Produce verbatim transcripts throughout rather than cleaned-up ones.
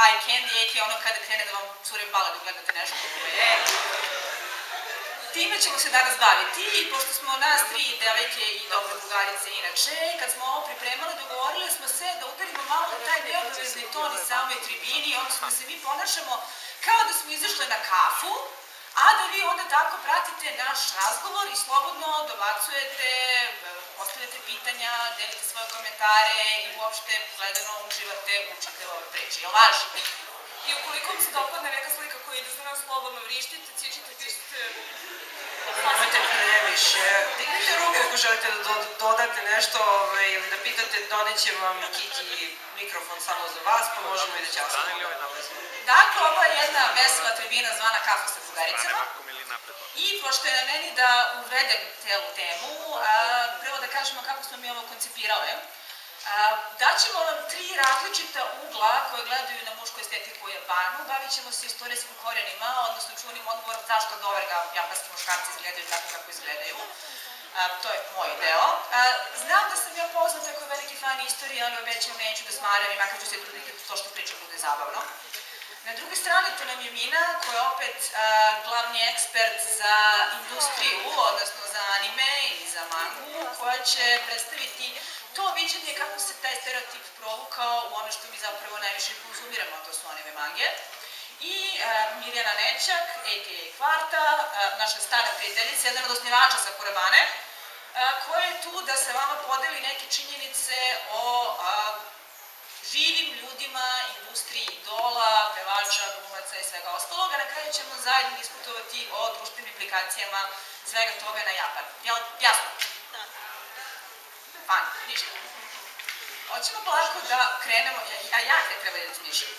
eye candy, aka ono kada krene da vam cure bale dok gledate nešto. Time ćemo se danas baviti i pošto smo nas tri devojke i dobre drugarice inače, kad smo ovo pripremali, dogovorili smo se da udarimo malo na taj neobavezni ton i samoj tribini, odnosno da se mi ponašamo kao da smo izašle na kafu, a da vi onda tako pratite naš razgovor i slobodno dobacujete, postavljate pitanja, delite svoje komentare i uopšte gledano uživate u čitavoj ovoj priči. Jel važi? I ukoliko vam se dopadne neka slika koja ide za nas, slobodno vrištite, cičite, pišite... Nemojte previše. Dignite ruku ako želite da dodate nešto ili da pitate, doneće vam Kiki mikrofon samo za vas, pa možemo i da ćasimo. Dakle, ovo je jedna vesela tribina zvana Kafa sa drugaricama. I pošto je na meni da uvedem celu temu, prvo da kažemo kako smo mi ovo koncipirale. Daćemo vam tri različita ugla koje gledaju na mušku estetiku u Japanu, bavit ćemo se istorijskim korenima, odnosno čunim odgovorom zašto doverga japanski muškarci izgledaju tako kako izgledaju. To je moj deo. Znam da sam ja poznata kao veliki fan istorije, ali obećam neću da smaram i makar ću se truditi to što pričam bude zabavno. Na druge strane, tu nam je Mina, koja je opet glavni ekspert za industriju, odnosno za anime i za mangu, koja će predstaviti to viđenje kako se taj stereotip provukao u ono što mi zapravo najviše konzumiramo, to su anime mange. I Mirjana Nećak, a k a. Kvarta, naša stara prijateljica, jedan od osnivača Sakurabane, koja je tu da se vama podeli neke činjenice o živim ljudima, industriji idola, pevača, glumaca i svega ostalog, a na kraju ćemo zajedno diskutovati o društvenim implikacijama svega toga na Japan. Jel jasno? Da. Fan, ništa. Hoćemo polako da krenemo, a ja ne treba da smišljam.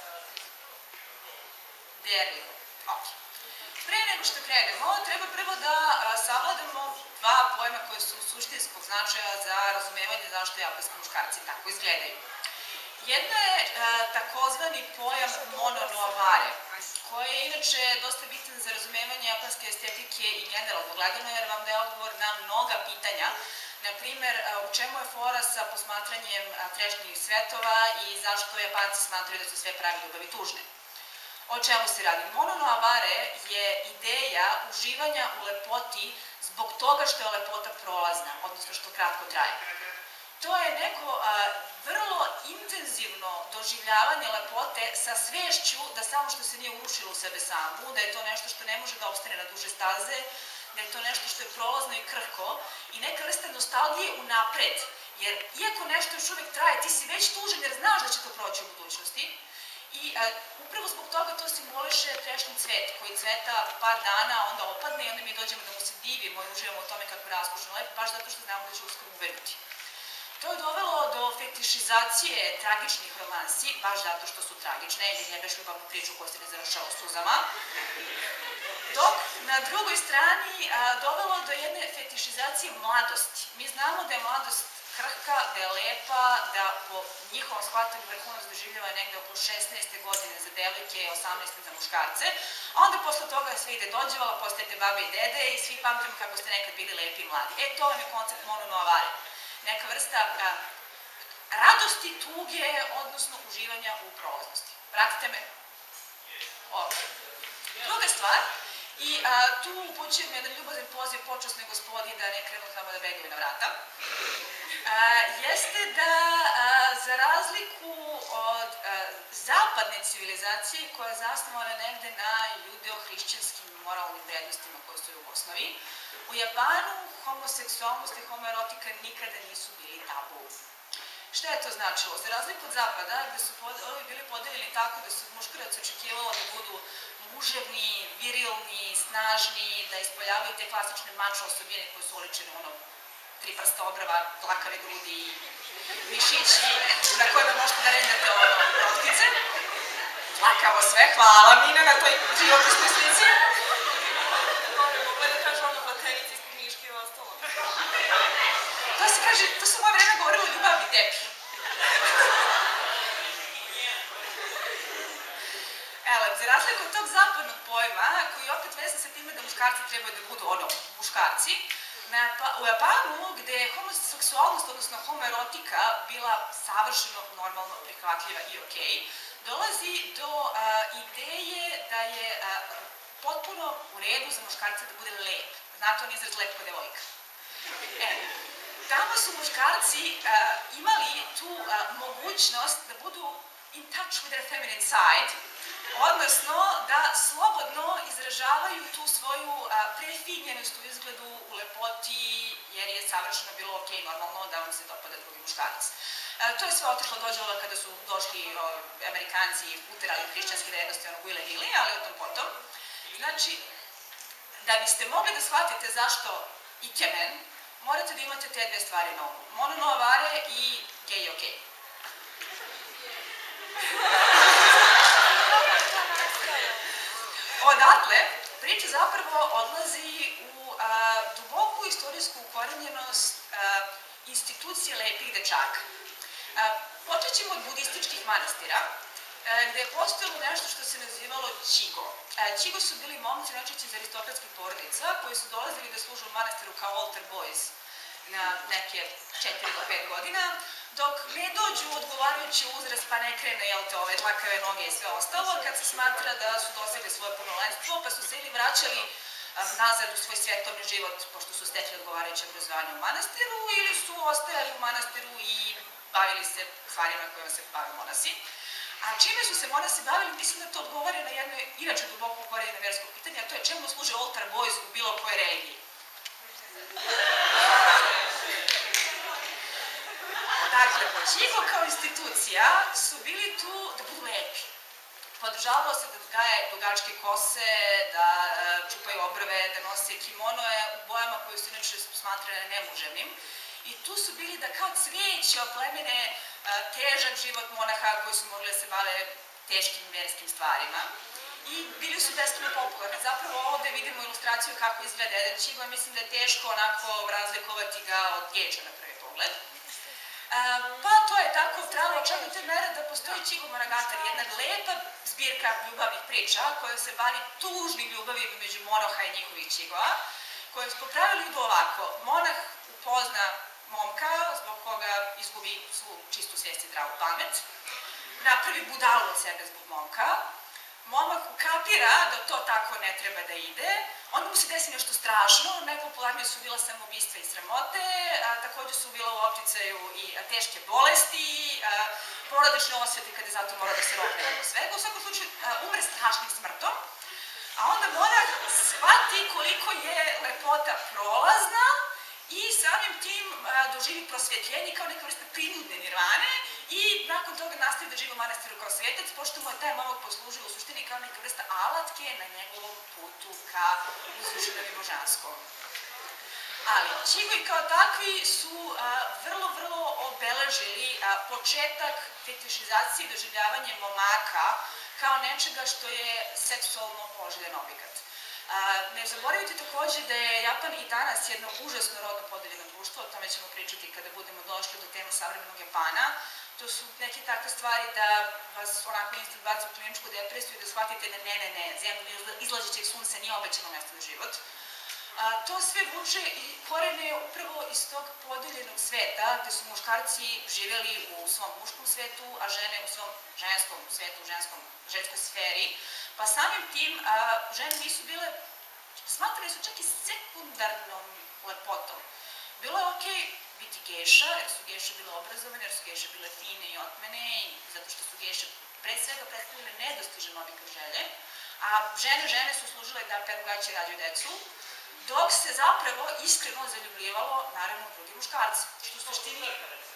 There we go. Ok. Pre nego što krenemo, treba prvo da savladamo dva pojma koje su suštinskog značaja za razumevanje zašto japanski muškarci tako izgledaju. Jedna je takozvani pojam mononoavare, koji je inače dosta bitan za razumevanje japanske estetike i generalno gledano, jer vam daje odgovor na mnoga pitanja. Naprimer, u čemu je fora sa posmatranjem trešnjih svetova i zašto Japanci smatraju da su sve pravi ljubavi tužne. O čemu se radi? Mononoavare je ideja uživanja u lepoti zbog toga što je lepota prolazna, odnosno što kratko traje. To je neko vrlo intenzivno doživljavanje lepote sa svešću da samo što se nije urušilo u sebe samu, da je to nešto što ne može da opstane na duže staze, da je to nešto što je prolazno i krhko i neka vrsta nostalgije unapred, jer iako nešto još uvek traje, ti si već tužen jer znaš da će to proći u budućnosti i upravo zbog toga to simboliše trešnji cvet koji cveta par dana, onda opadne i onda mi dođemo da mu se divimo i uživamo u tome kako je raskošno lep, baš zato što znamo da će uskoro uvenuti. To je dovelo do fetišizacije tragičnih romansi, baš zato što su tragične, jer ne baš ljubavnu priču koja se ne završava suzama. Dok na drugoj strani dovelo do jedne fetišizacije mladosti. Mi znamo da je mladost krhka, da je lepa, da po njihovom shvatanju vrhunac doživljava negde oko šesnaeste godine za devojke, osamnaeste za muškarce, a onda posle toga sve ide dođevala, postajete babe i dede i svi pamtimo kako ste nekad bili lepi i mladi. E, to vam je koncept mononoavare. Neka vrsta radosti, tuge, odnosno uživanja u prolaznosti. Pratite me? Ovdje. Druga stvar, i tu upućujem jedan ljubazan poziv počasnoj gospodi da ne krenu tamo da begaju na vrata, jeste da za razliku od zapadne civilizacije koja je zasnovana negde na judeo-hrišćanskim moralnim vrednostima koje su u osnovi, u Japanu homoseksualnost i homoerotika nikada nisu bili tabu. Šta je to značilo? Za razliku od zapada, gde su ovi bili podeljeni tako da su muškarac očekivalo da budu muževni, virilni, snažni, da ispoljavaju te klasične mačo osobine koje su uličene ono tri prsta obrava, dlakave grudi, mišići na kojima možete da rendate ono protkice. Dlakavo sve, hvala Mina na toj živopisnoj slici. To se kaže, to su moje vreme govorilo o ljubavni tepi. Evo, za razliku od tog zapadnog pojma, koji je opet vezan sa time da muškarci trebaju da budu ono, muškarci, u Japanu, gde je homoseksualnost, odnosno homoerotika, bila savršeno normalno prihvatljiva i okej, dolazi do a, ideje da je a, potpuno u redu za muškarca da bude lep. Znate on izraz lep ko devojka. E, tamo su muškarci a, imali tu a, mogućnost da budu in touch with their feminine side, odnosno da slobodno izražavaju tu svoju a, prefinjenost u izgledu, u lepoti, jer je savršeno bilo ok, normalno da vam se dopada drugi muškarac. E, to je sve otišlo dođevala kada su došli o, Amerikanci i uterali hrišćanske vrednosti, ono Wille Hilly, ali o tom potom. Znači, da biste mogli da shvatite zašto ikemen, morate da imate te dve stvari na umu. Mono no avare i gej ok. Odatle, priča zapravo odlazi u a, duboku istorijsku ukorenjenost a, institucije lepih dečaka. A, počet ćemo od budističkih manastira, a, gde je postojalo nešto što se nazivalo čigo. A, čigo su bili momci najčešće iz aristokratskih porodica koji su dolazili da služu u manastiru kao altar boys na neke četiri do pet godina, dok ne dođu odgovarajući uzrast pa ne krene, jel te, ove dlakave noge i sve ostalo, kad se smatra da su dosegli svoje punoletstvo, pa su se ili vraćali nazad u svoj svetovni život, pošto su stekli odgovarajuće obrazovanje u manastiru, ili su ostajali u manastiru i bavili se stvarima kojima se bave monasi. A čime su se monasi bavili, mislim da to odgovara na jedno inače duboko ukorenjeno versko pitanje, a to je čemu služe altar boys u bilo koje religiji. Dakle, čigo kao institucija su bili tu da budu lepi. Podržavalo se da gaje dugačke kose, da uh, čupaju obrve, da nose kimonoje u bojama koje su inače smatrane nemuževnim. I tu su bili da kao cvijeće oplemene uh, težak život monaha koji su mogli da se bave teškim verskim stvarima. I bili su beskreno popularni. Zapravo ovde vidimo ilustraciju kako izgleda jedan čigo i mislim da je teško onako razlikovati ga od geča na prvi pogled. E, pa to je tako trajalo čak do te mere da postoji Čigo Monogatari, jedna lepa zbirka ljubavnih priča koja se bavi tužnim ljubavima među monaha i njihovih čigova, koje po pravilu idu ovako. Monah upozna momka zbog koga izgubi svu čistu svijest i zdravu pamet, napravi budalu od sebe zbog momka, momak ukapira da to tako ne treba da ide, onda mu se desi nešto strašno, najpopularnije su bila samoubistva i sramote, a, takođe su bila u opticaju i a, teške bolesti, a, porodične osvete kada zato mora da se rokne oko svega, u svakom slučaju a, umre strašnim smrtom, a onda monah shvati koliko je lepota prolazna i samim tim a, doživi prosvjetljenje kao neka vrsta prinudne nirvane i nakon toga nastavi da živi u manastiru kao svetac, pošto mu je taj momak poslužio u suštini kao neka vrsta alatke na njegovom putu ka uzvišenom i božanskom. Ali čigoji kao takvi su a, vrlo, vrlo obeležili a, početak fetišizacije i doživljavanja momaka kao nečega što je seksualno poželjen objekat. A, ne zaboravite takođe da je Japan i danas jedno užasno rodno podeljeno društvo, o tome ćemo pričati kada budemo došli do teme savremenog Japana. To su neke takve stvari da vas onako instant baci u kliničku depresiju i da shvatite da ne, ne, ne, zemlju izlažećeg sunca nije obećano mesto za život. A, to sve vuče i korene upravo iz tog podeljenog sveta, gde su muškarci živjeli u svom muškom svetu, a žene u svom ženskom svetu, u ženskom, ženskoj sferi. Pa samim tim, a, žene nisu bile, smatrane su čak i sekundarnom lepotom. Bilo je okej biti geša, jer su geše bile obrazovane, jer su geše bile fine i otmene, i zato što su geše pre svega predstavljene nedostižan objekat želje, a žene, žene su služile da peru gaće i rađaju decu, dok se zapravo iskreno zaljubljivalo, naravno, u drugi muškarci, što u suštini...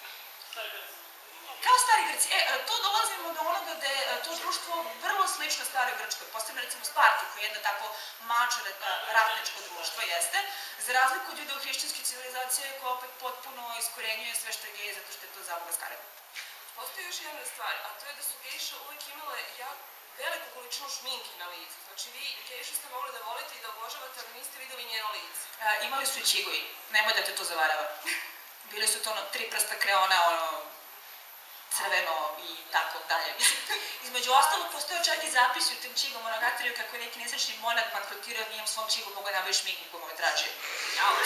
Kao stari Grci. E, tu dolazimo do onoga da je to društvo vrlo slično staroj Grčkoj, posebno recimo Sparti, koja je jedna tako mačo ratničko društvo, jeste, za razliku od judeo-hrišćanske civilizacije koja opet potpuno iskorenjuje sve što je gej, zato što je to zaboga skareva. Postoji još jedna stvar, a to je da su gejše uvek imale jako veliku količinu šminki na licu. Znači vi gejšu ste mogli da volite i da obožavate, ali niste videli njeno lice. E, imali su i čigoji, nemoj da te to zavarava. Bili su to ono tri prsta kreona, ono, crveno i tako dalje. Između ostalog, postoje čak i zapisi u tem Čigo Monogatariju kako je neki nesrećni monak bankrotirao, nijem svom Čigu moga nabavi šminku koju mu je tražio. Ok,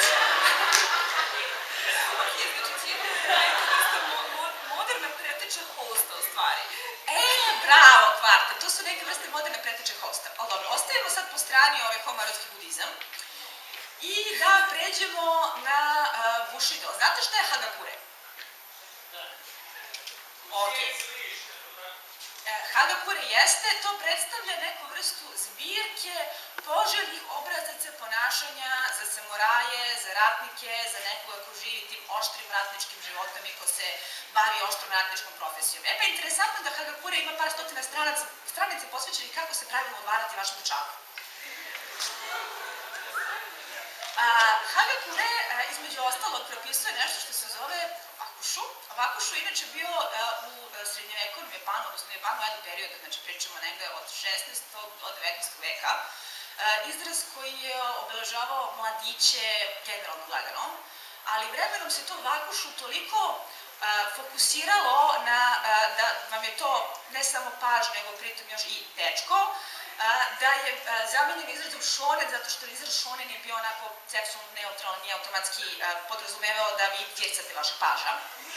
znači Čigo je neka vrsta moderna preteča hosta u stvari. E, bravo! znate šta je Hagakure? Ok. Hagakure jeste, to predstavlja neku vrstu zbirke poželjnih obrazaca ponašanja za samuraje, za ratnike, za nekoga ko živi tim oštrim ratničkim životom i ko se bavi oštrom ratničkom profesijom. E pa interesantno da Hagakure ima par stotina stranica posvećenih kako se pravilno odvarati vašem dečaku. Hagakure, između ostalog, propisuje nešto što se zove vakushu. Vakushu inače bio u srednjevekovnom Japanu, odnosno Japanu u jednom periodu, znači pričamo negde od šesnaestog do devetnaestog veka, izraz koji je obeležavao mladiće generalno gledano, ali vremenom se to vakushu toliko fokusiralo na da vam je to ne samo paž, nego pritom još i dečko, da je zamenjen izrazom šonen, zato što izraz šonen je bio onako seksualno neutralan, nije automatski podrazumevao da vi tircate vaše paža.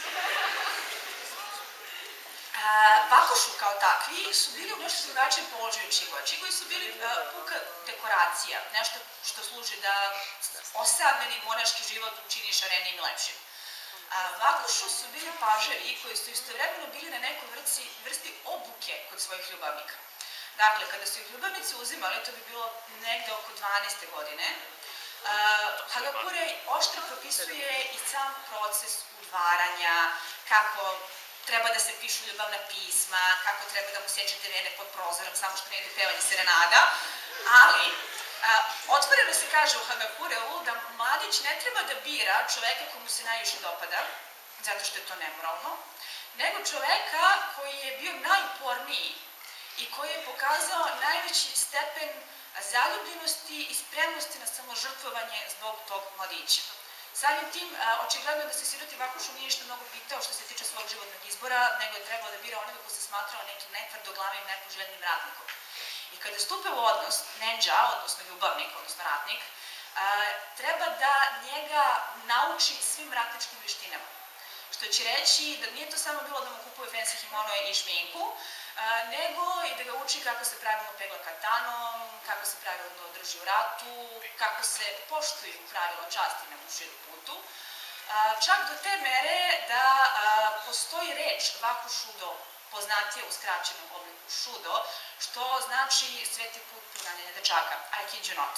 Vakushu kao takvi su bili u nešto drugačijem položaju čigova. Čigovi su bili puka dekoracija, nešto što služi da osamljeni monaški život učini šarenijim i lepšim. Vakushu su bili paževi koji su istovremeno bili na nekoj vrsti obuke kod svojih ljubavnika. Dakle, kada su ih ljubavnici uzimali, to bi bilo negde oko dvanaeste godine, Hagakure oštro propisuje i sam proces udvaranja, kako treba da se pišu ljubavna pisma, kako treba da mu sečete vene pod prozorom, samo što ne ide pevanje serenada, ali otvoreno se kaže u Hagakureu da mladić ne treba da bira čoveka komu se najviše dopada, zato što je to nemoralno, nego čoveka koji je bio najuporniji i koji je pokazao najveći stepen zaljubljenosti i spremnosti na samožrtvovanje zbog tog mladića. Samim tim, očigledno da se siroti Vakushu nije ništa mnogo pitao što se tiče svog životnog izbora, nego je trebao da bira onoga ko se smatrao nekim netvrdoglavim, nepoželjnim ratnikom. I kada stupe u odnos nenđa, odnosno ljubavnik, odnosno ratnik, treba da njega nauči svim ratničkim veštinama. Što će reći da nije to samo bilo da mu kupuje fancy himonoje i šminku, nego i da ga uči kako se pravilno pegla katanom, kako se pravilno drži u ratu, kako se poštuju pravila časti na buširu putu. Čak do te mere da postoji reč Vakushudo, poznatije u skraćenom obliku shudo, što znači sveti put proganjanja dečaka, I kid you not.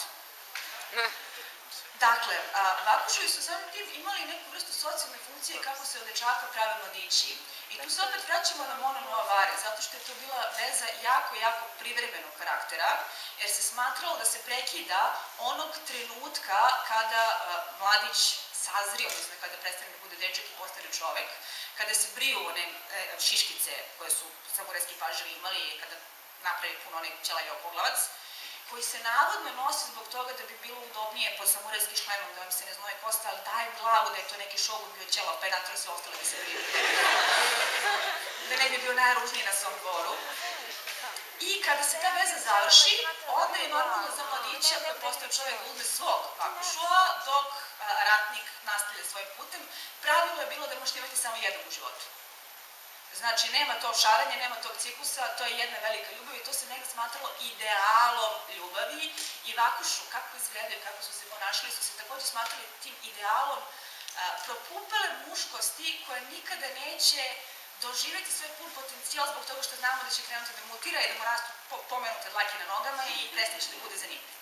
Dakle, Vakushovi su samim tim imali neku vrstu socijalne funkcije kako se od dečaka prave mladići. I tu se opet vraćamo na mono nova vare, zato što je to bila veza jako, jako privremenog karaktera, jer se smatralo da se prekida onog trenutka kada mladić sazri, odnosno kada prestane da bude dečak i postane čovek, kada se briju one šiškice koje su samurajski paževi imali, kada napravi puno onaj ćelavi okoglavac, koji se navodno nosi zbog toga da bi bilo udobnije pod samurajski šlemom, da vam se ne znoje kosta, ali dajem glavu da je to neki šogun bio ćelav, pa je natrao sve ostale da se briju. Da ne bi bio najružniji na svom dvoru. I kada se ta veza završi, onda je normalno za mladića koji je postao čovjek uzme svog Vakushua, dok ratnik nastavlja svojim putem. Pravilo je bilo da možete imati samo jednog u životu. Znači, nema tog šaranja, nema tog ciklusa, to je jedna velika ljubav i to se negdje smatralo idealom ljubavi. I Vakushu, kako izgledaju, kako su se ponašali, su se također smatrali tim idealom propupele muškosti koja nikada neće doživjeti svoj pun potencijal zbog toga što znamo da će krenuti da mutira i da mu rastu pomenute dlake na nogama i prestaće da bude zanimljiv.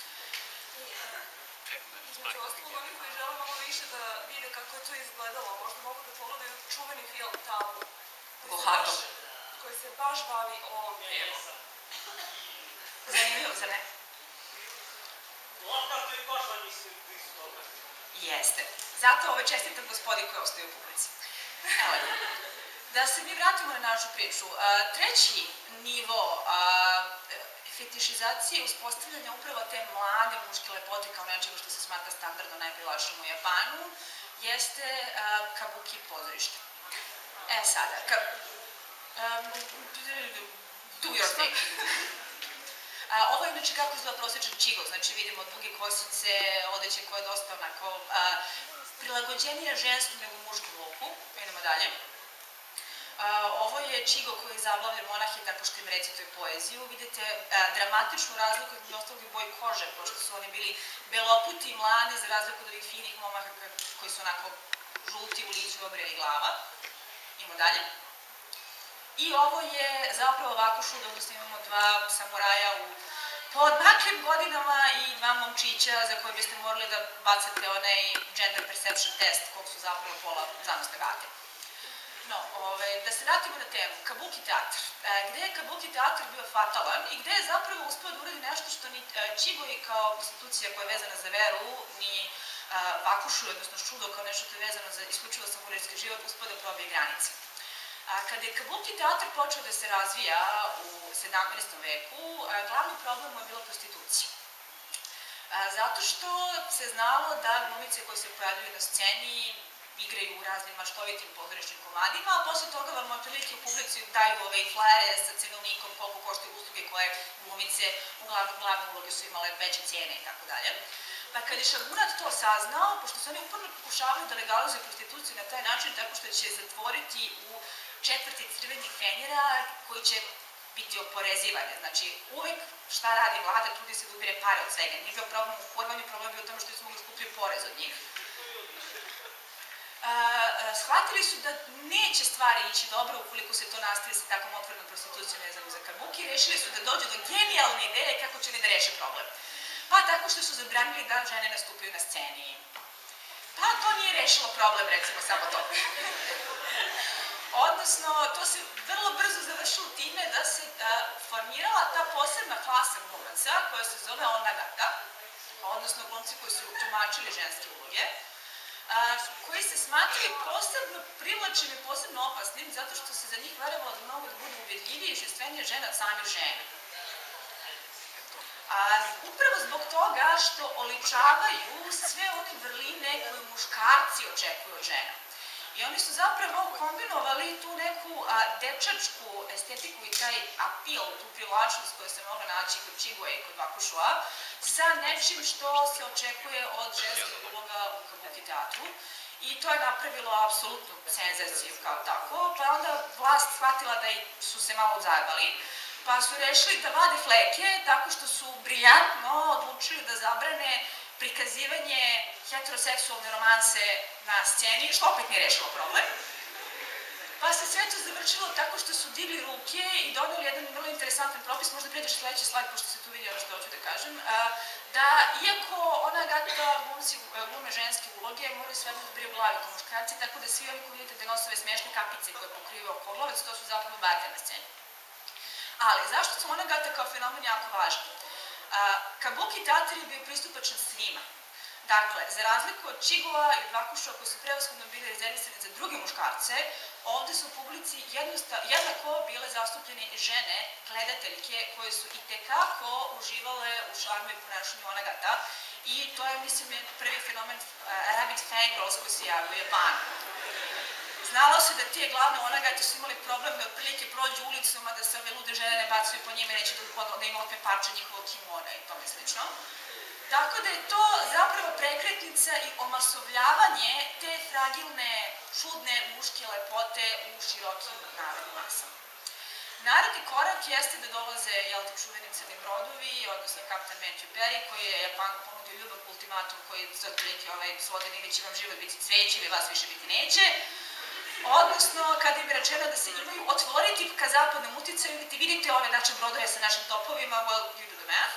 Između ostalog, oni koji žele malo više da vide kako je to izgledalo, možda mogu da pogledaju čuveni film Tabu, koji se baš bavi ovom temom. Zanimljivo, zar ne? Jeste. Zato ovaj čestitam gospodi koji ostaje u publici. Evo, da se mi vratimo na našu priču. Treći nivo fetišizacije uspostavljanja upravo te mlade muške lepote kao nečega što se smatra standardno najprivlačnijim u Japanu jeste kabuki pozorište. E sada, do your thing. Ovo je inače kako izgleda prosječan čigo, znači vidimo duge kosice, odeće koje je dosta onako prilagođenije ženskom nego muškom luku. Idemo dalje. Ovo je čigo koji zabavlja monahe tako što im recituje poeziju. Vidite dramatičnu razliku između ostalog i boji kože, pošto su oni bili beloputi i mladi za razliku od ovih finih momaka koji su onako žuti u licu, obreli glava. Idemo dalje. I ovo je zapravo Vakušud, odnosno imamo dva samuraja u poodmaklim godinama i dva momčića za koje biste morali da bacate onaj gender perception test, kog su zapravo pola zanosne gate. No, ove, da se vratimo na temu, Kabuki teatr. E, gde je Kabuki teatr bio fatalan i gde je zapravo uspeo da uradi nešto što ni e, Čigoi kao institucija koja je vezana za veru, ni e, Vakušu, odnosno Šudo kao nešto što je vezano za isključivo samurajski život, uspeo da probije granice. A, kada je Kabuki teatr počeo da se razvija u sedamnaestom veku, a, glavni problem mu je bila prostitucija. A, zato što se znalo da glumice koje se pojavljuju na sceni igraju u raznim maštovitim pozorišnim komadima, a posle toga vam otprilike u publici daju ove flajere sa cenovnikom koliko koštaju usluge koje glumice, uglavnom glavne uloge su imale veće cijene i tako dalje. Pa kad je Šagunat to saznao, pošto su oni uporno pokušavali da legalizuju prostituciju na taj način tako što će zatvoriti u četvrti crvenih fenjera koji će biti oporezivane. Znači, uvek šta radi vlada, trudi se da ubire pare od svega. Nije bio problem u kurvanju, problem bio u tome što su mogli skupiti porez od njih. Shvatili su da neće stvari ići dobro ukoliko se to nastavi sa takvom otvorenom prostitucijom vezano za Kabuki. Rešili su da dođu do genijalne ideje kako će oni da reše problem. Pa tako što su zabranili da žene nastupaju na sceni. Pa to nije rešilo problem, recimo, samo to. Odnosno, to se vrlo brzo završilo time da se a, formirala ta posebna klasa glumaca koja se zove onagata, odnosno glumci koji su tumačili ženske uloge, a, koji se smatraju posebno privlačnim i posebno opasnim zato što se za njih verovalo da mogu da budu ubedljiviji i žestvenije žena od samih žena. A, upravo zbog toga što oličavaju sve one vrline koje muškarci očekuju od žena. I oni su zapravo kombinovali tu neku a, dečačku estetiku i taj apil, tu privlačnost koja se mogla naći kod Čigua i kod Vakušua, sa nečim što se očekuje od ženskih uloga u Kabuki teatru. I to je napravilo apsolutnu senzaciju kao tako, pa onda vlast shvatila da su se malo zajebali, pa su rešili da vade fleke tako što su briljantno odlučili da zabrane prikazivanje heteroseksualne romanse na sceni, što opet nije rešilo problem. Pa se sve to završilo tako što su digli ruke i doneli jedan vrlo interesantan propis, možda pređeš sledeći slajd, pošto se tu vidi ono što hoću da kažem, da iako onagata glumci glume ženske uloge moraju sve da briju glavi kao muškarci, tako da svi ovi koji vidite da nose ove smešne kapice koje pokrivaju okoglavac, to su zapravo bake na sceni. Ali, zašto su onagata kao fenomen jako važni? Kabuki teatr je bio pristupačan svima. Dakle, za razliku od Čigua i od Vakušua koji su prevashodno bili rezervisani za druge muškarce, ovde su u publici jednako bile zastupljene i žene, gledateljke, koje su itekako uživale u šarmu i ponašanju onagata i to je, mislim, prvi fenomen rabbit fangirls koji se javio u Japanu. Znalo se da tije glavne onagate su imali problem da otprilike prođu ulicom, a da se ove lude žene ne bacuju po njime, neće da im otme parče njihovog kimona i tome slično. Tako da je to zapravo prekretnica i omasovljavanje te fragilne, čudne muške lepote u širokim narodnim masama. Naredni korak jeste da dolaze, jel te, čuveni crni brodovi, odnosno kapitan Matthew Perry, koji je Japanu ponudio ljubav ultimatum koji za otprilike ovaj svoden ili će vam život biti cveće ili vas više biti neće. Odnosno, kada im je rečeno da se imaju otvoriti ka zapadnom uticaju, vidite, vidite ove naše brodove sa našim topovima, well, you do the math.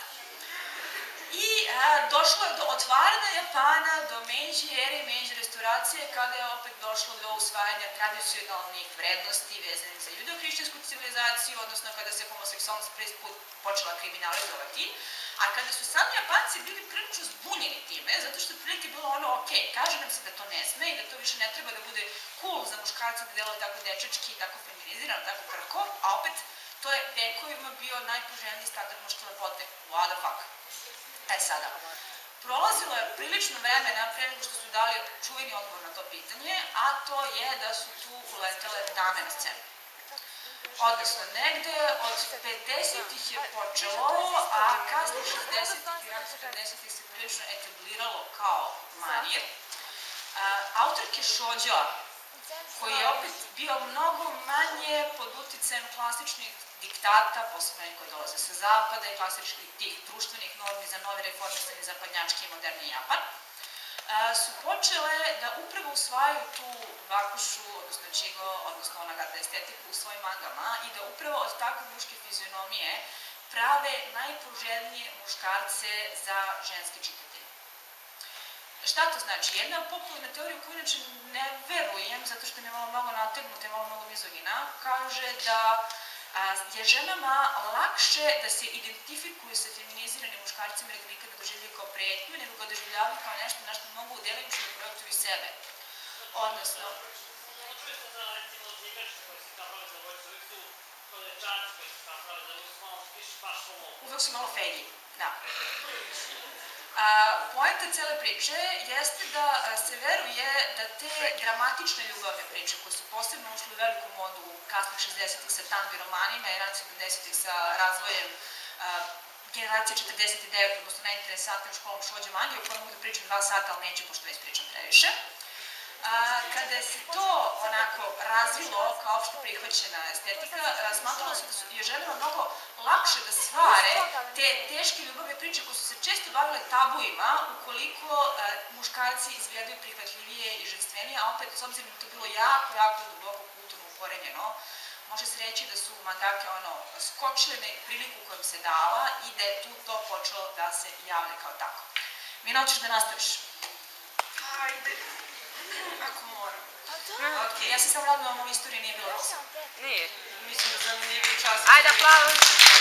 I a, došlo je do otvaranja Japana, do Meiji ere, Meiji restauracije, kada je opet došlo do usvajanja tradicionalnih vrednosti vezanih za judeo-hrišćansku civilizaciju, odnosno kada se homoseksualnost prvi put počela kriminalizovati. A kada su sami Japanci bili prilično zbunjeni time, zato što je prilike bilo ono, ok, kaže nam se da to ne sme i da to više ne treba da bude cool za muškarca da deluje tako dečački, tako feminizirano, tako krko, a opet to je vekovima bio najpoželjniji standard muške lepote. What the fuck? E sada, prolazilo je prilično vremena pre nego što su dali čuveni odgovor na to pitanje, a to je da su tu uletele dame na scenu. Odnosno, negde od pedesetih je počelo, a kasno šezdesetih i rano sedamdesetih se prilično etabliralo kao manir. Autorke Shoujoa, koji je opet bio mnogo manje pod uticajem klasičnih diktata, posebno koji dolaze sa zapada i klasičnih tih društvenih normi za novi reformisani zapadnjački i moderni Japan, su počele da upravo usvajaju tu vakušu, odnosno čigo, odnosno onagata estetiku u svojim mangama i da upravo od takve muške fizionomije prave najpoželjnije muškarce za ženske čitatelje. Šta to znači? Jedna popularna teorija koju inače ne verujem, zato što mi je malo mnogo nategnuta i malo mnogo mizogina, kaže da je ženama lakše da se identifikuju sa feminiziranim muškarcima jer ga nikad ne doživljaju kao pretnju, nego ga doživljavaju kao nešto na što mogu delimično da projektuju sebe. Odnosno... Uvek su malo fejlji, da. Poenta cele priče jeste da se veruje da te dramatične ljubavne priče, koje su posebno ušle u veliku modu u kasnih šezdesetih sa tango romanima i ranih sedamdesetih sa razvojem generacije četrdeset devet, odnosno najinteresantnijom školom Šođe Manje, o kojoj mogu da pričam dva sata, ali neću, pošto već pričam previše. Kada se to onako razvilo kao opšte prihvaćena estetika, smatralo se da su je ženama mnogo lakše da stvare te teške ljubavne priče koje su se često bavile tabuima ukoliko muškarci izgledaju prihvatljivije i ženstvenije, a opet s obzirom da to bilo jako, jako duboko kulturno ukorenjeno, može se reći da su mangake ono skočile na priliku kojom se dala i da je tu to počelo da se javlja kao tako. Mina, hoćeš da nastaviš? Ajde. Ako moram. Ok, ja se samo radila da vam ova istorija nije bila dosta. Nije. Mislim da zanimljiviji čas. Ajde, aplauz.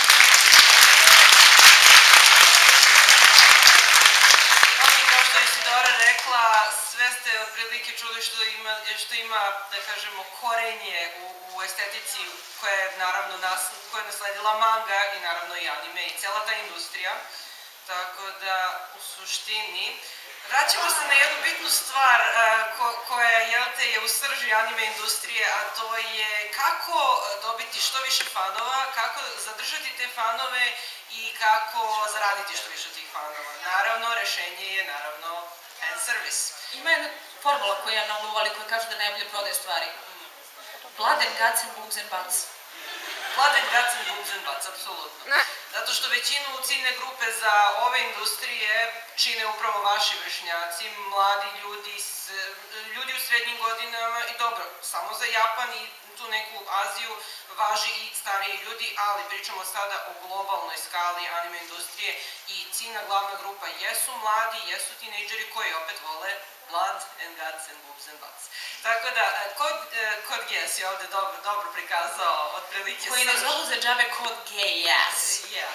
Ok, kao što je Isidora rekla, sve ste otprilike čuli što ima, što ima, da kažemo, korenje u, u estetici koja je naravno nas, koja je nasledila manga i naravno i anime i cela ta industrija. Tako da, u suštini, vraćamo se na jednu bitnu stvar ko, koja jel te, je u srži anime industrije, a to je kako dobiti što više fanova, kako zadržati te fanove i kako zaraditi što više tih fanova. Naravno, rešenje je, naravno, fan service. Ima jedna formula koju ja mnogo volim, koja kaže da najbolje prodaje stvari. Blood and guts and boobs and butts. Blood and guts and boobs and butts, apsolutno. Zato što većinu ciljne grupe za ove industrije čine upravo vaši vršnjaci, mladi ljudi, ljudi u srednjim godinama i dobro, samo za Japan i tu neku Aziju važi i stariji ljudi, ali pričamo sada o globalnoj skali anime industrije i ciljna glavna grupa jesu mladi, jesu tinejdžeri koji opet vole blood and guts and boobs and butts. Tako da, kod, kod Ges je ovde dobro, dobro prikazao otprilike... Koji ne zovu za džabe kod gay ass. Yeah.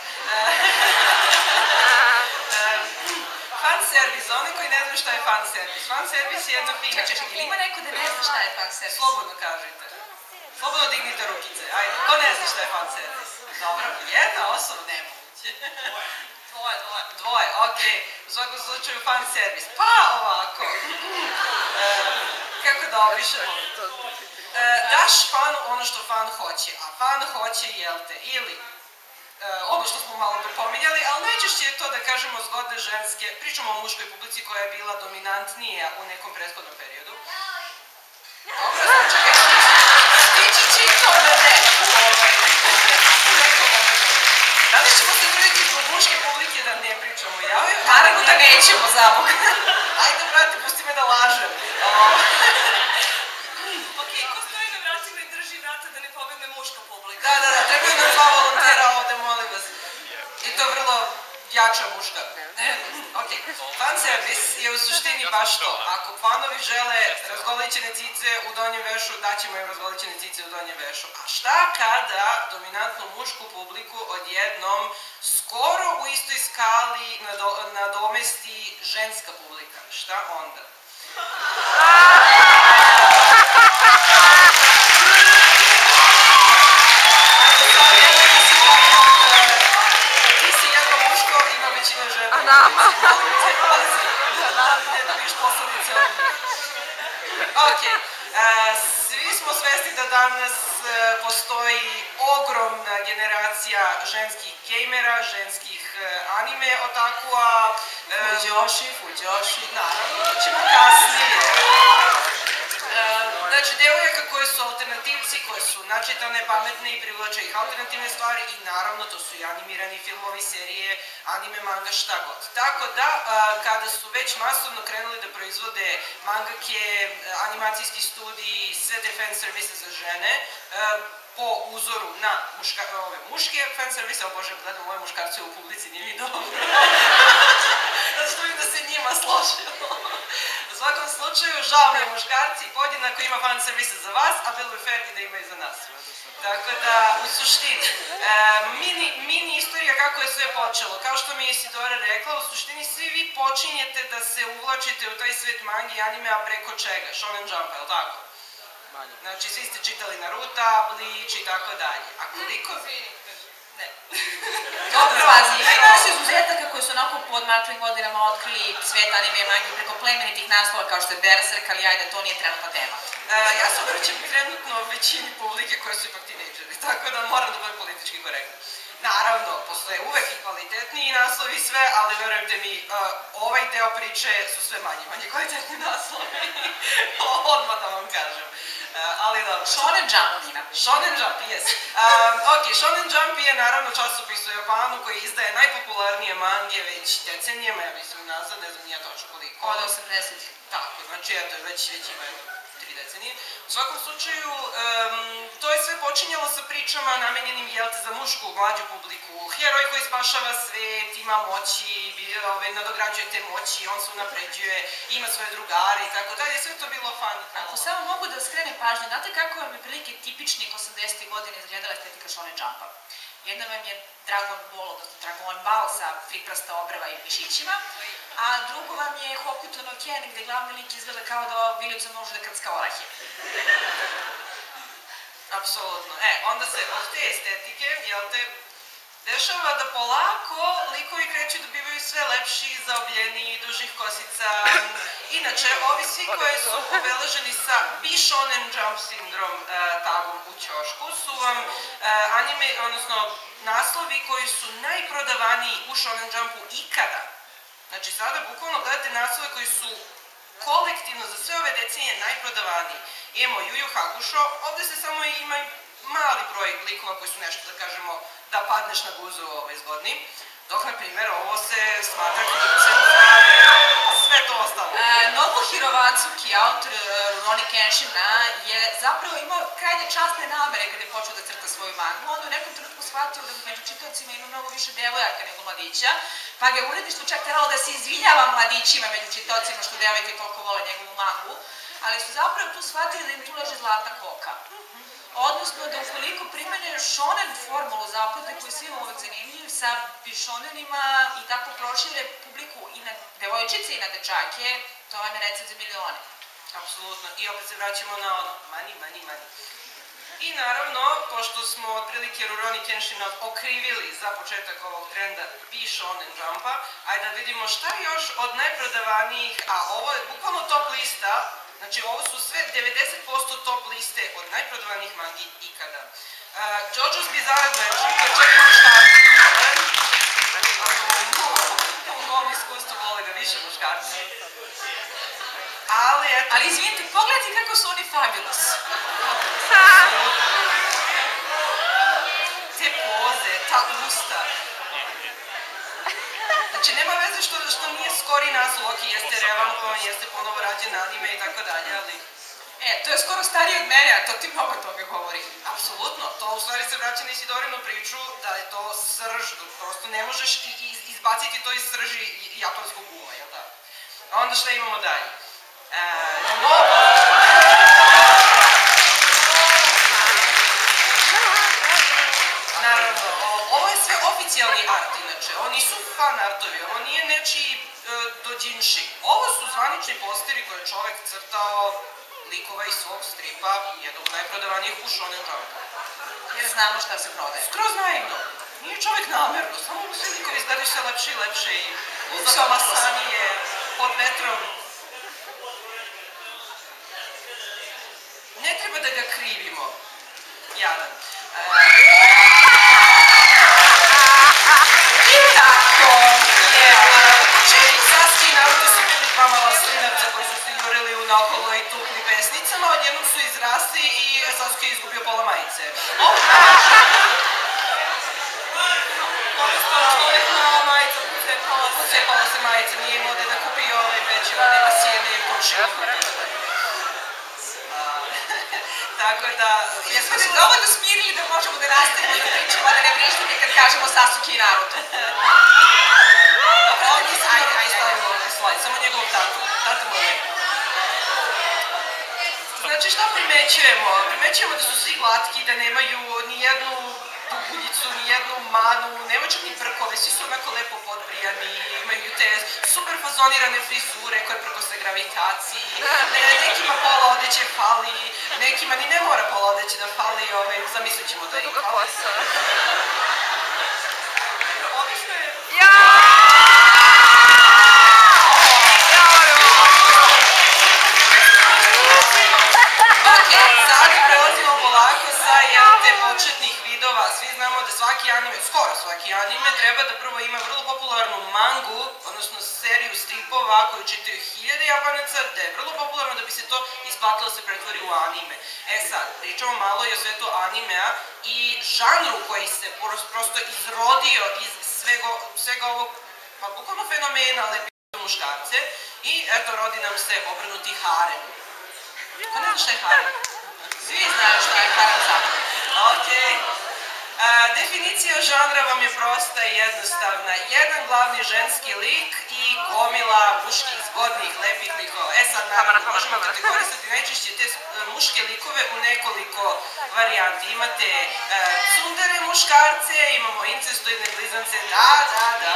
Fan servis, za one koji ne znaju šta je fan servis. Fan servis je jedna fina... Čekaj, čekaj, ili ima neko da ne zna šta je fan servis? Slobodno kažite. Slobodno dignite rukice. Ajde, ko ne zna šta je fan servis? Dobro, jedna osoba, nemoguće. Dvoje, dvoje. Dvoje, okej. U svakom slučaju fan servis. Pa ovako. Kako da opišemo? Daš fanu ono što fan hoće, a fan hoće, jel te, ili ono što smo malo pominjali, ali najčešće je to da kažemo zgodne ženske, pričamo o muškoj publici koja je bila dominantnija u nekom prethodnom periodu. Dobro, znači, stići će i to na neku, u nekom momentu. Da li ćemo se truditi zbog muške publike da ne pričamo o javaju? Naravno da nećemo, zabog. Ajde, brate, pusti me da lažem. Okej, ko stoji na vratima i drži vrata da ne pobegne muška publika? Da, da, da, trebaju nam dva volontera ovde, molim vas. I to vrlo jača muška. Ok, fan servis je u suštini baš to. Ako fanovi žele razgolićene cice u donjem vešu, daćemo im razgolićene cice u donjem vešu. A šta kada dominantnu mušku publiku odjednom skoro u istoj skali nadomesti ženska publika? Šta onda? Ti si jedno muško, ima većina žena. A nama? Ne da viš posledice ovdje. Ok, svi smo svesni da danas postoji ogromna generacija ženskih gejmera, ženskih anime otakua. Fujoshi, fujoshi. Naravno, to ćemo kasnije. Znači, devojaka koje su alternativci, koje su načitane, pametne i privlače ih alternativne stvari i naravno to su i animirani filmovi, serije, anime, manga, šta god. Tako da, kada su već masovno krenuli da proizvode mangake, animacijski studiji, sve te fan servise za žene, po uzoru na muška, ove, muške fan servise, o Bože, gledam ove muškarce u publici, nije mi dobro. Zato vidim da se njima složilo. U svakom slučaju, žao mi je muškarci, podjednako ima fan servise za vas, a bilo bi fair i da ima i za nas. Tako da, u suštini, e, mini, mini istorija kako je sve počelo. Kao što mi je Isidora rekla, u suštini svi vi počinjete da se uvlačite u taj svet mangi i anime, a preko čega? Shonen Jumpa, je li tako? Znači, svi ste čitali Naruto, Bleach i tako dalje. A koliko... Ne. Dobro, pazi, ima i nas izuzetaka koji su onako po odmaklim godinama otkrili svet anime i mangi preko plemenitih naslova kao što je Berserk, ali ajde, to nije trenutna tema. E, ja se obraćam trenutno većini publike koje su ipak tinejdžeri, tako da moram da budem politički korektna. Naravno, postoje uvek i kvalitetniji naslovi i sve, ali verujte mi, uh, ovaj deo priče su sve manje, manje kvalitetni naslovi. Odmah da vam kažem. Uh, ali dobro. Shonen Jump, Nina. Shonen Jump, jes. Um, ok, Shonen Jump je naravno časopis u Japanu koji izdaje najpopularnije mange već decenijama, ja mislim nazad, ne znam nija točno koliko. Od osamdesetih. Tako, znači eto, već, već ima tri decenije. U svakom slučaju, um, to je sve počinjalo sa pričama namenjenim, jelte, za mušku, mlađu publiku. Heroj koji spašava svet, ima moći, ove, nadograđuje te moći, on se unapređuje, ima svoje drugare i tako dalje, sve to bilo fan. Ako samo mogu da skrenem pažnju, znate kako vam je prilike tipičnih osamdesetih godina izgledala estetika Shonen Jumpa? Jedna vam je Dragon Ball, odnosno Dragon Ball sa priprasta obrva i mišićima, a drugo vam je Hokuto no Ken, gde glavni lik izgleda kao da Viljuca može da krcka orahe. Apsolutno. E, onda se od te estetike, jel te, dešava da polako likovi kreću da bivaju sve lepši, zaobljeniji, dužih kosica. Inače, ovi svi koji su obeleženi sa Bishonen Jump sindrom e, tagom u ćošku su vam e, anime, odnosno naslovi koji su najprodavaniji u Shonen Jumpu ikada. Znači, sada bukvalno gledate naslove koji su kolektivno za sve ove decenije najprodavaniji. Imamo Yu Yu Hakusho, ovde se samo ima mali broj likova koji su nešto, da kažemo, da padneš na guzu ovaj zgodni. Dok, na primjer, ovo se smatra krivcem za sve to ostalo. E, Nobu Hirovatsuki, autor Rurouni Kenshina, je zapravo imao krajnje časne namere kada je počeo da crta svoju mangu. On u nekom trenutku shvatio da među čitaocima ima mnogo više devojaka nego mladića, pa ga je uredništvo čak trebalo da se izvinjava mladićima među čitaocima što devojke toliko vole njegovu mangu, ali su zapravo tu shvatili da im tu leže zlatna koka. Odnosno da ukoliko primene shonen formulu zapada koji je svima uvek zanimljiv sa bishonenima i tako prošire publiku i na devojčice i na dečake, to vam je recept za milione. Apsolutno. I opet se vraćamo na ono, money, money, money. I naravno, pošto smo otprilike Rurouni Kenshina okrivili za početak ovog trenda Bishonen Jumpa, ajde da vidimo šta je još od najprodavanijih, a ovo je bukvalno top lista. Znači, ovo su sve devedeset posto top liste od najprodavanijih mangi ikada. Uh, JoJo's Bizarre Adventure, to je čak i muškarci. U mom iskustvu vole ga više muškarci. Ali, eto... Ali izvinite, pogledajte kako su oni fabulous. Te poze, ta usta. Znači, nema veze što, što nije skori naslov, ok, jeste revampom, jeste ponovo rađen anime i tako dalje, ali... E, to je skoro starije od mene, a to ti mnogo toga govori. Apsolutno, to u stvari se vraća na Isidorinu priču da je to srž, prosto ne možeš i, i, izbaciti to iz srži japanskog uma, jel da? A onda šta imamo dalje? E, mnogo... Naravno, ovo je sve oficijalni art, inače, ovo nisu fan artovi, ovo nije nečiji e, dođinši. Ovo su zvanični posteri koje je čovek crtao likova iz svog stripa, jednog najprodavanijih u Shonen Jumpu. Jer znamo šta se prodaje. Skroz naivno. Nije čovek namerno, samo mu svi likovi izgledaju sve lepše i lepše i zapamasanije, pod vetrom. Ne treba da ga krivimo. Jadan. I tako je. U početku Sasuke i Naruto su bili dva mala slinavca koji su se jurili unaokolo i tukli pesnicama, odjednom su izrasli i Sasuke je izgubio pola majice. Čovjek na majica pocepala se. Pocepala se majica, nije imao da kupi ovaj već, nema sjene i komšinu. Tako da... Jesmo se dovoljno smirili da možemo da nastavimo da pričamo, da ne vrištite kad kažemo Sasuke i Naruto. Dobro, ovdje se, ajde, ajde stavimo ovaj slajd, samo njegovom tatu, tata mu je. Znači šta primećujemo? Primećujemo da su svi glatki, da nemaju ni jednu duguljicu, ni jednu manu, nemaju čak ni brkove, svi su onako lepo podbrijani, imaju te super fazonirane frizure koje prkose gravitaciji, nekima pola odeće fali, nekima ni ne mora pola odeće da fali, zamislit ćemo da ima. Duga kosa. Obično je... Sada prelazimo polako sa jedan te početnih vidova. Svi znamo da svaki anime, skoro svaki anime, treba da prvo ima vrlo popularnu mangu, odnosno seriju stripova koju čitaju hiljade Japanaca, da je vrlo popularno da bi se to isplatilo da se pretvori u anime. E sad, pričamo malo i o svetu animea i žanru koji se prosto izrodio iz svega ovog, pa bukvalno fenomena lepite muškarce i eto rodi nam se obrnuti harem. Ko ne zna šta je harem? Svi znaju šta je harem zapravo. Okej. Definicija žanra vam je prosta i jednostavna. Jedan glavni ženski lik i gomila muških, zgodnih, lepih likova. E sad, naravno, možemo kategorisati najčešće te muške likove u nekoliko varijanti. Imate tsundere muškarce, imamo incestoidne blizance, da, da, da.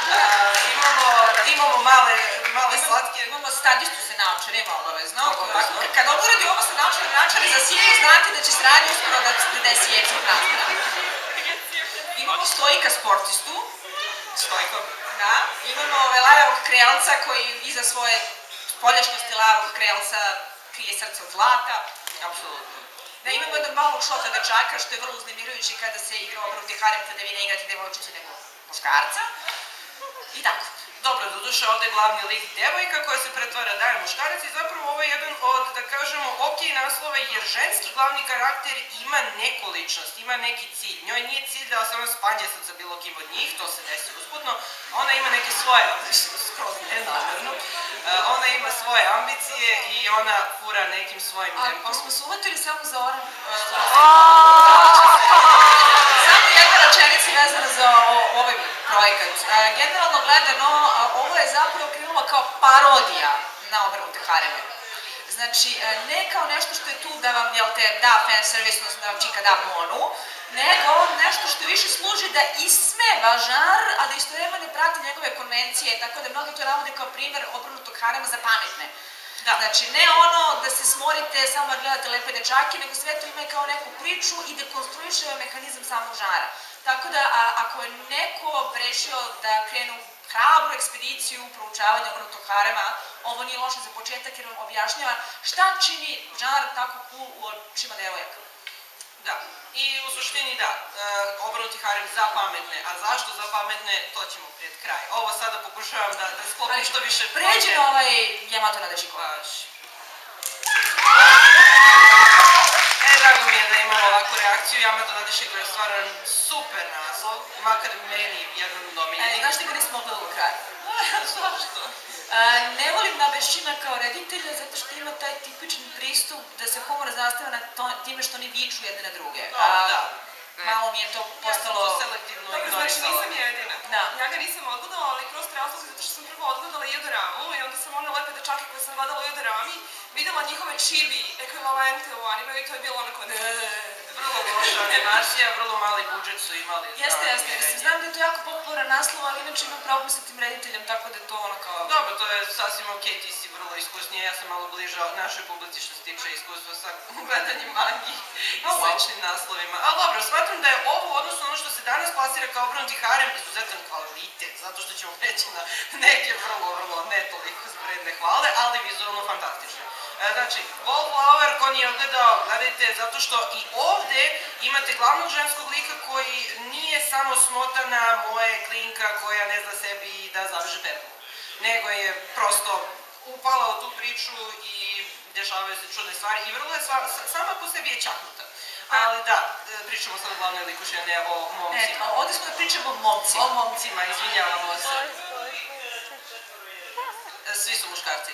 Imamo male slatke... Imamo stadištu se naučari, ima obavezno. Kad oboradi ovo se naučari načari za sjelu, znate da će se radnje uskoro da je sječnog razmjera. Imamo stojika sportistu. Stojko. Da. Imamo lajavog krelca koji iza svoje spoljašnjosti lajavog krelca krije srce od zlata. Apsolutno. Da imamo jednog malog šota dečaka, što je vrlo uznemirujući kada se igra obrnuti harem, kada vi ne igrate devojčicu nego muškarca. I tako. Dobro, doduše ovde je glavni lik devojka koja se pretvara da je muškarac i zapravo ovo je jedan od, da kažemo, okej naslova jer ženski glavni karakter ima neku ličnost, ima neki cilj. Njoj nije cilj da se ona spanje sad sa bilo kim od njih, to se desi usputno. Ona ima neke svoje, skroz nenamerno, ona ima svoje ambicije i ona fura nekim svojim tempom. Ako smo se uvatili samo za Oran... Samo jedna rečenica vezana za ovaj projekat. Generalno gledano, ovo je zapravo krenulo kao parodija na obrnute hareme. Znači, ne kao nešto što je tu da vam, jel te, da fan service, odnosno da vam čika da monu, nego nešto što više služi da ismeva žar, a da istovremeno ne prati njegove konvencije, tako da mnogi to navode kao primer obrnutog harema za pametne. Znači, ne ono da se smorite samo da gledate lepe dečake, nego sve to ima kao neku priču i dekonstruiše mehanizam samog žara. Tako da, ako je neko rešio da krenu hrabru ekspediciju proučavanja obrnutog harema, ovo nije loše za početak jer vam objašnjava šta čini žar tako cool u očima devojaka. Da, i u suštini da, obrnuti harem za pametne, a zašto za pametne, to ćemo pred kraj. Ovo sada pokušavam da sklopim što više... Pređi na ovaj Yamato Nadeshiko. E, drago mi je da imamo ovakvu reakciju, Yamato Nadeshiko je stvaran super naslov, makar meni jedan dominjeni. Znaš ti ga nismo ogledali u kraju? Zašto? Ne volim Nabeščina kao reditelja zato što ima taj tipični pristup da se humor zastavlja time što oni viču jedne na druge. Da. Malo mi je to postalo... Ja sam to selektivno ignorisala. Znači nisam jedina. Ja ga nisam odgledala, ali kroz razlog zato što sam prvo odgledala Iodoramu i onda sam one lepe dečake koje sam gledala u Iodorami videla njihove chibi ekvivalente u animeu i to je bilo onako vrlo loša animacija, vrlo mali budžet su imali. Jeste, jeste. Znam da je to jako popularan naslov, ali inače imam problem sa tim rediteljem, tako da je to ono kao... Dobro, to je sasvim okej, ti si vrlo iskusnija, ja sam malo bliža našoj publici što se tiče iskustva sa gledanjem mangi i sličnim naslovima. Ali dobro, smatram da je ovo, odnosno ono što se danas plasira kao obrnuti harem, izuzetan kvalitet, zato što ćemo preći na neke vrlo, vrlo ne toliko spredne hvale, ali vizualno fantastične. Znači, Wallflower, ko nije odgledao, gledajte, zato što i ovde imate glavnog ženskog lika koji nije samo smotana moje klinka koja ne zna sebi da zaveže peplu, nego je prosto upala u tu priču i dešavaju se čudne stvari i vrlo je sama po sebi je čaknuta. Ali da, pričamo sad o glavnoj likuši, a ne o momcima. Ne, ovdje smo da pričamo o momcima. O momcima, izvinjavamo se. Svi su muškarci.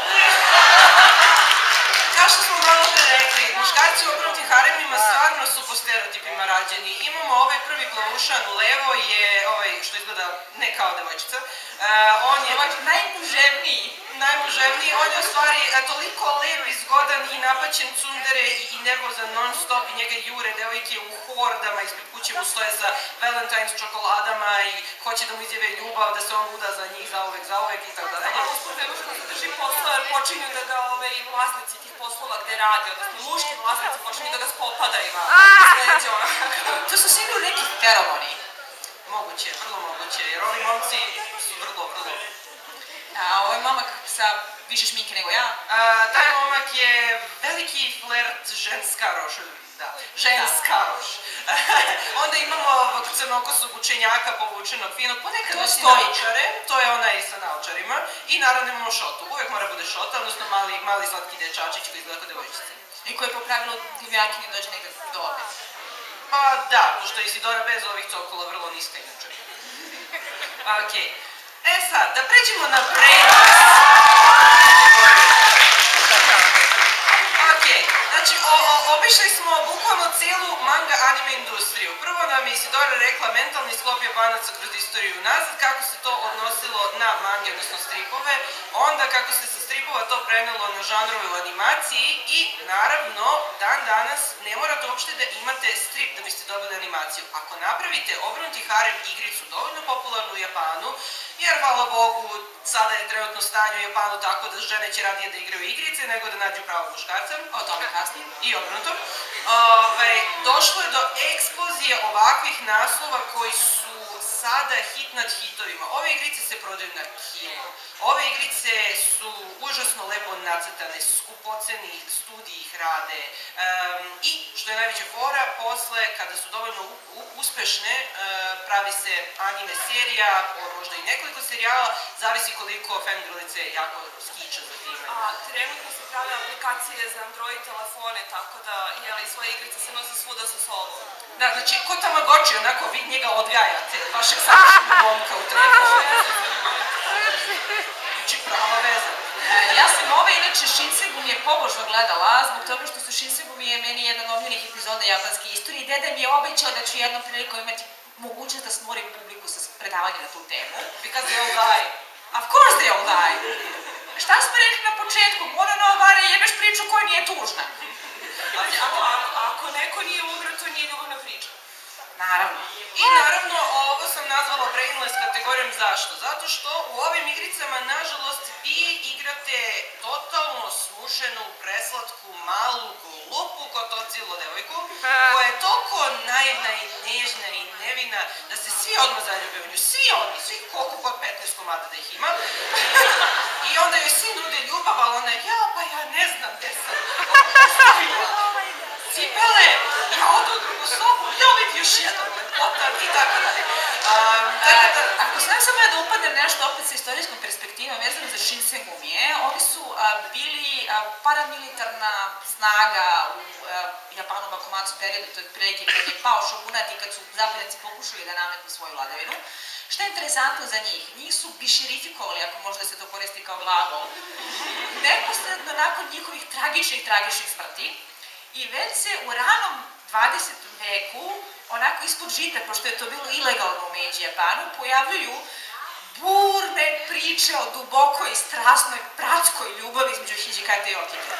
Kao što smo malo pre rekli, muškarci u obrnutim haremima stvarno su po stereotipima rađeni. Imamo ovaj prvi plavušan u levo je ovaj što izgleda ne kao devojčica. On je najmuževniji. Najmuževniji, on je u stvari toliko lep i zgodan i napaćen cundere i nervozan non stop i njega jure devojke u hordama ispred kuće mu stoje sa Valentine's čokoladama i hoće da mu izjave ljubav, da se on uda za njih zauvek, zauvek i tako dalje. A uspod ne može da se drži posla jer počinju da ga vlasnici tih poslova gde radi, odnosno muški vlasnici počinju da ga spopadaju. To su sigurno neki feromoni. Moguće, vrlo moguće, jer ovi momci su vrlo, vrlo. A ovaj momak sa više šminke nego ja? Taj momak je veliki flert ženskaroš, da, ženskaroš. Onda imamo ovog crnokosog učenjaka povučenog finog, ponekad nosi naočare, to je onaj sa naočarima, i naravno imamo šotu, uvek mora bude šota, odnosno mali slatki dečačić koji izgleda kao devojčica. I koji po pravilu divljakinje dođe negde do ove. Pa da, pošto je Isidora bez ovih cokola vrlo niska inače. Okej. E sad, da pređemo na brainless. Okej, znači obišli smo bukvalno celu manga anime industriju. Prvo nam je Isidora rekla mentalni sklop Japanaca kroz istoriju nazad, kako se to odnosilo na mange, odnosno stripove, onda kako se sa stripova to prenelo na žanrove u animaciji i naravno dan danas ne morate uopšte da imate strip da biste dobili animaciju. Ako napravite obrnuti harem igricu dovoljno popularnu u Japanu, jer hvala Bogu sada je trenutno stanje u Japanu tako da žene će radije da igraju igrice nego da nađu pravog muškarca, o tome kasnije, i obrnuto. Došlo je do eksplozije ovakvih naslova koji su sada hit nad hitovima. Ove igrice se prodaju na kilo. Ove igrice su užasno lepo nacrtane, skupoceni studiji ih rade i, što je najveća fora, posle, kada su dovoljno uspešne, pravi se anime serija, možda i nekoliko serijala, zavisi koliko fangirlice jako skiče za time. A trenutno se prave aplikacije za Android telefone, tako da svoje igrice se nosi svuda sa sobom. Da, znači, ko Tamagotchi, onako, vi njega odgajate, vašeg savršenog momka u telefonu. Znači, prava veza. Ja sam ove, inače, Shinsengumi je pobožno gledala, zbog toga što su Shinsengumi je meni jedna od omiljenih epizoda japanske istorije i deda mi je obećao da ću jednom prilikom imati mogućnost da smorim publiku sa predavanjem na tu temu. Because they all die. Of course they all die. Šta smo rekli na početku? Mora na ovare jebeš priču koja nije tužna. Ako neko nije umro, to nije ljubavna priča. Naravno. I naravno, ovo sam nazvala brainless kategorijom zašto? Zato što u ovim igricama, nažalost, vi igrate totalno smušenu, preslatku, malu, glupu kotocilo devojku, koja je toliko naivna i nežna i nevina da se svi odmah zaljube u nju. Svi oni, svi koliko god petnaest komada da ih ima. I onda joj svi nude ljubav, ali ona je, ja, pa ja ne znam gde sam ostavila. Cipele, ja odu u drugu sobu, ja vidite još jedan lepotan i tako dalje. Ako znam samo ja da upadnem nešto opet sa istorijskom perspektivom vezano za Shinsengumije, oni su bili paramilitarna snaga u Japanu u Bakumatsu periodu, to je prilike kad je pao šogunat i kad su zapadnjaci pokušali da nametnu svoju vladavinu. Šta je interesantno za njih? Njih su bišerifikovali, ako možda se to koristi kao glagol, neposredno nakon njihovih tragičnih, tragičnih smrti. I već se u ranom dvadesetom veku, onako ispod žita, pošto je to bilo ilegalno u Meidži Japanu, pojavljuju burne priče o dubokoj, strasnoj, bratskoj ljubavi između Hijikata i Okite.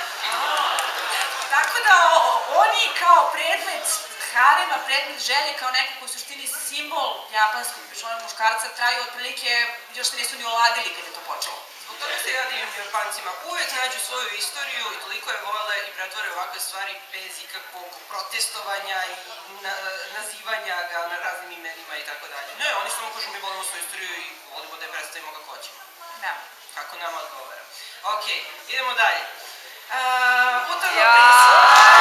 Tako da oni kao predmet harema, predmet želje, kao neko koji u suštini simbol japanskog bišonog muškarca, traju otprilike, još se nisu ni oladili kad je to počelo. Zbog toga se ja divim Japancima. Uvek nađu svoju istoriju i toliko je vole i pretvore ovakve stvari bez ikakvog protestovanja i nazivanja ga na raznim imenima i tako dalje. Ne, oni samo kažu mi volimo svoju istoriju i volimo da je predstavimo kako hoćemo. Da. Kako nama odgovara. Okej, idemo dalje. Utorno prisa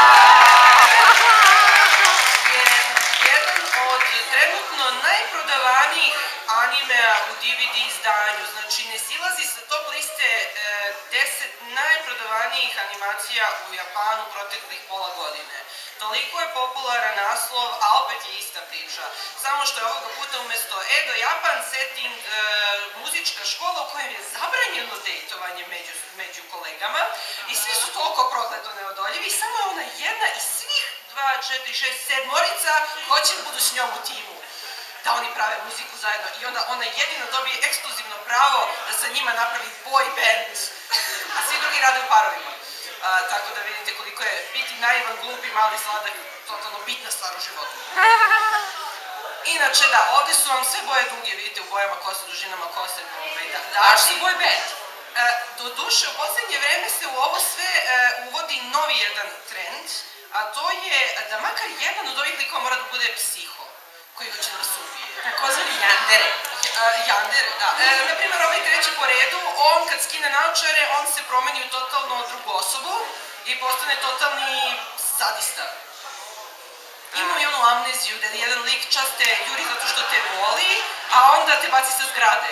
je jedan od trenutno najprodavanijih animea u D V D izdanju. Znači, ne silazi sa top liste deset najprodavanijih animacija serija u Japanu proteklih pola godine. Toliko je popularan naslov, a opet je ista priča. Samo što je ovoga puta umesto Edo Japan setting e, muzička škola u kojem je zabranjeno dejtovanje među, među kolegama i svi su toliko prokleto neodoljivi i samo ona jedna iz svih dva, četiri, šest, sedmorica hoće da budu s njom u timu. Da oni prave muziku zajedno i onda ona jedino dobije ekskluzivno pravo da sa njima napravi boy band, a svi drugi rade u parovima. A, tako da vidite koliko je biti naivan, glup i mali sladak totalno bitna stvar u životu. Inače da, ovde su vam sve boje duge, vidite u bojama kose, dužinama kose. Da, da, Baš si boy band. Do duše, u poslednje vreme se u ovo sve uh, uvodi novi jedan trend, a to je da makar jedan od ovih likova mora da bude psiho, koji hoće da vas ubije. Takozvani yandere. Uh, yandere, da. Uh, Naprimer, ovaj treći po redu, on kad skine naočare, on se promeni u totalno drugu osobu i postane totalni sadista. Ima i onu amneziju da jedan lik čas te juri zato što te voli, a onda te baci sa zgrade.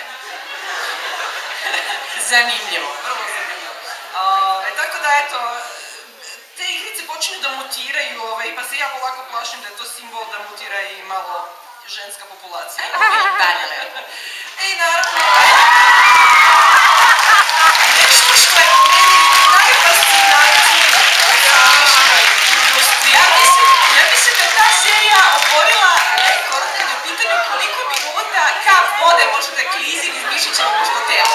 Zanimljivo. Vrlo zanimljivo. Uh, tako da, eto, te igrice počinju da mutiraju, ovaj, pa se ja polako plašim da je to simbol da mutira i malo ženska populacija. I naravno, nešto što je u meni najfascinantnije u današnjoj industriji. Ja mislim, ja mislim da ta serija oborila rekord kad je u pitanju koliko minuta kap vode može da klizi iz mišića u muško telo.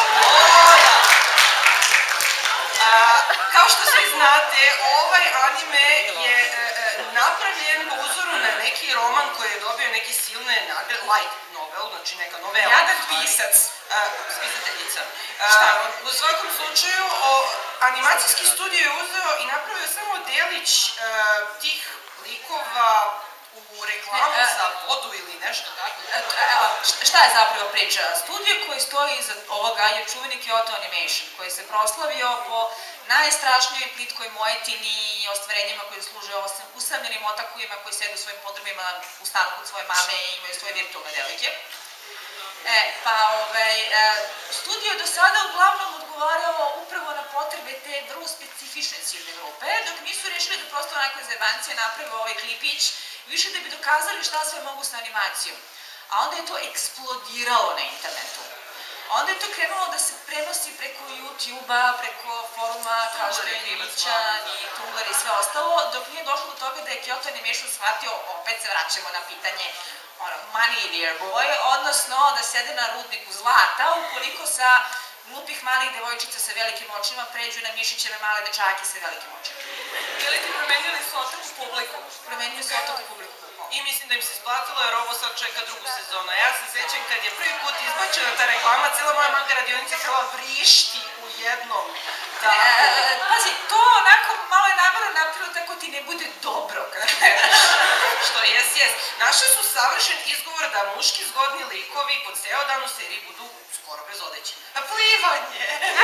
Kao što svi znate, ovaj anime je e, napravljen po uzoru na neki roman koji je dobio neke silne nagrade, light novel, znači neka novela. Jadan pisac. Spisateljica. Šta? U svakom slučaju, o, animacijski studio je uzeo i napravio samo delić e, tih likova u reklamu za vodu ili nešto tako. Evo, šta je zapravo priča? Studio koji stoji iza ovoga je čuveni Kyoto Animation, koji se proslavio po najstrašnijoj plitkoj mojetini i ostvarenjima koji služe usamljenim otakujima koji sede u svojim podrumima u stanu kod svoje mame i imaju svoje virtualne devojke. E, pa ovaj, studio je do sada uglavnom odgovarao upravo na potrebe te vrlo specifične ciljne grupe, dok nisu rešili da prosto onako iz jebancije naprave ovaj klipić, više da bi dokazali šta sve mogu sa animacijom. A onda je to eksplodiralo na internetu. Onda je to krenulo da se prenosi preko YouTube-a, preko foruma kao što je Nićan i Tumblr i sve ostalo, dok nije došlo do toga da je Kyoto Animation shvatio, opet se vraćamo na pitanje ono, money dear boy, odnosno da sede na rudniku zlata ukoliko sa glupih malih devojčica sa velikim očima pređu na mišićeve male dečake sa velikim očima. Ili ti promenili su otak u publiku? Promenili su otak u publiku. I mislim da im se isplatilo jer ovo sad čeka drugu sezonu. Ja se sećam kad je prvi put izbačena ta reklama, cijela moja manga radionica je htjela vrišti u jednom. Da. E, pazi, to onako malo je namerno napravilo tako ti ne bude dobro kada gledaš. Što jes, jes. Našli su savršen izgovor da muški zgodni likovi po ceo dan u seriji budu skoro bez odeće. A plivanje!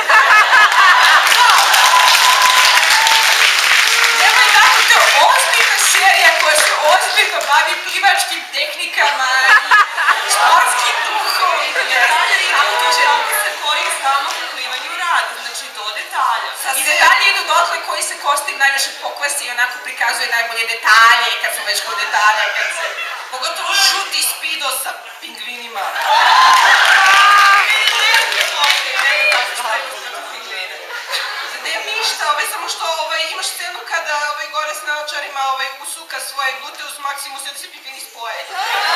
Nemoj tako, to je ozbiljna serija koja se ozbiljno bavi plivačkim tehnikama i sportskim duhom. Sa kojih znamo po plivanju radi, znači do detalja. I detalje idu dotle koji se kostim najviše pokvasi i onako prikazuje najbolje detalje, kad smo već kod detalja, kad se... Pogotovo žuti spido sa pingvinima. Ne ništa, ovaj, samo što ovaj, imaš scenu kada ovaj, gore s naočarima ovaj, usuka svoje gluteus maximus i da se pingvini spoje.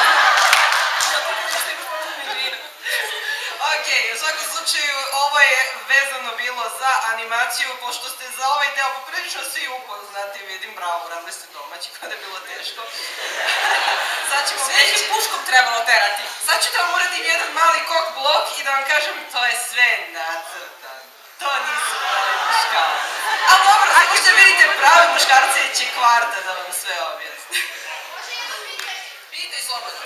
Ok, u svakom slučaju ovo je vezano bilo za animaciju, pošto ste za ovaj deo poprilično svi upoznati, vidim, bravo, uradili ste domaći, kada je bilo teško. Sad ćemo sve je puškom trebalo terati. Sad ću da vam uradim jedan mali kok blok i da vam kažem, to je sve nacrtano. To nisu pravi muškarci. A dobro, ako ćete vidite pravi muškarci, će kvarta da vam sve objasni. Pitaj slobodno.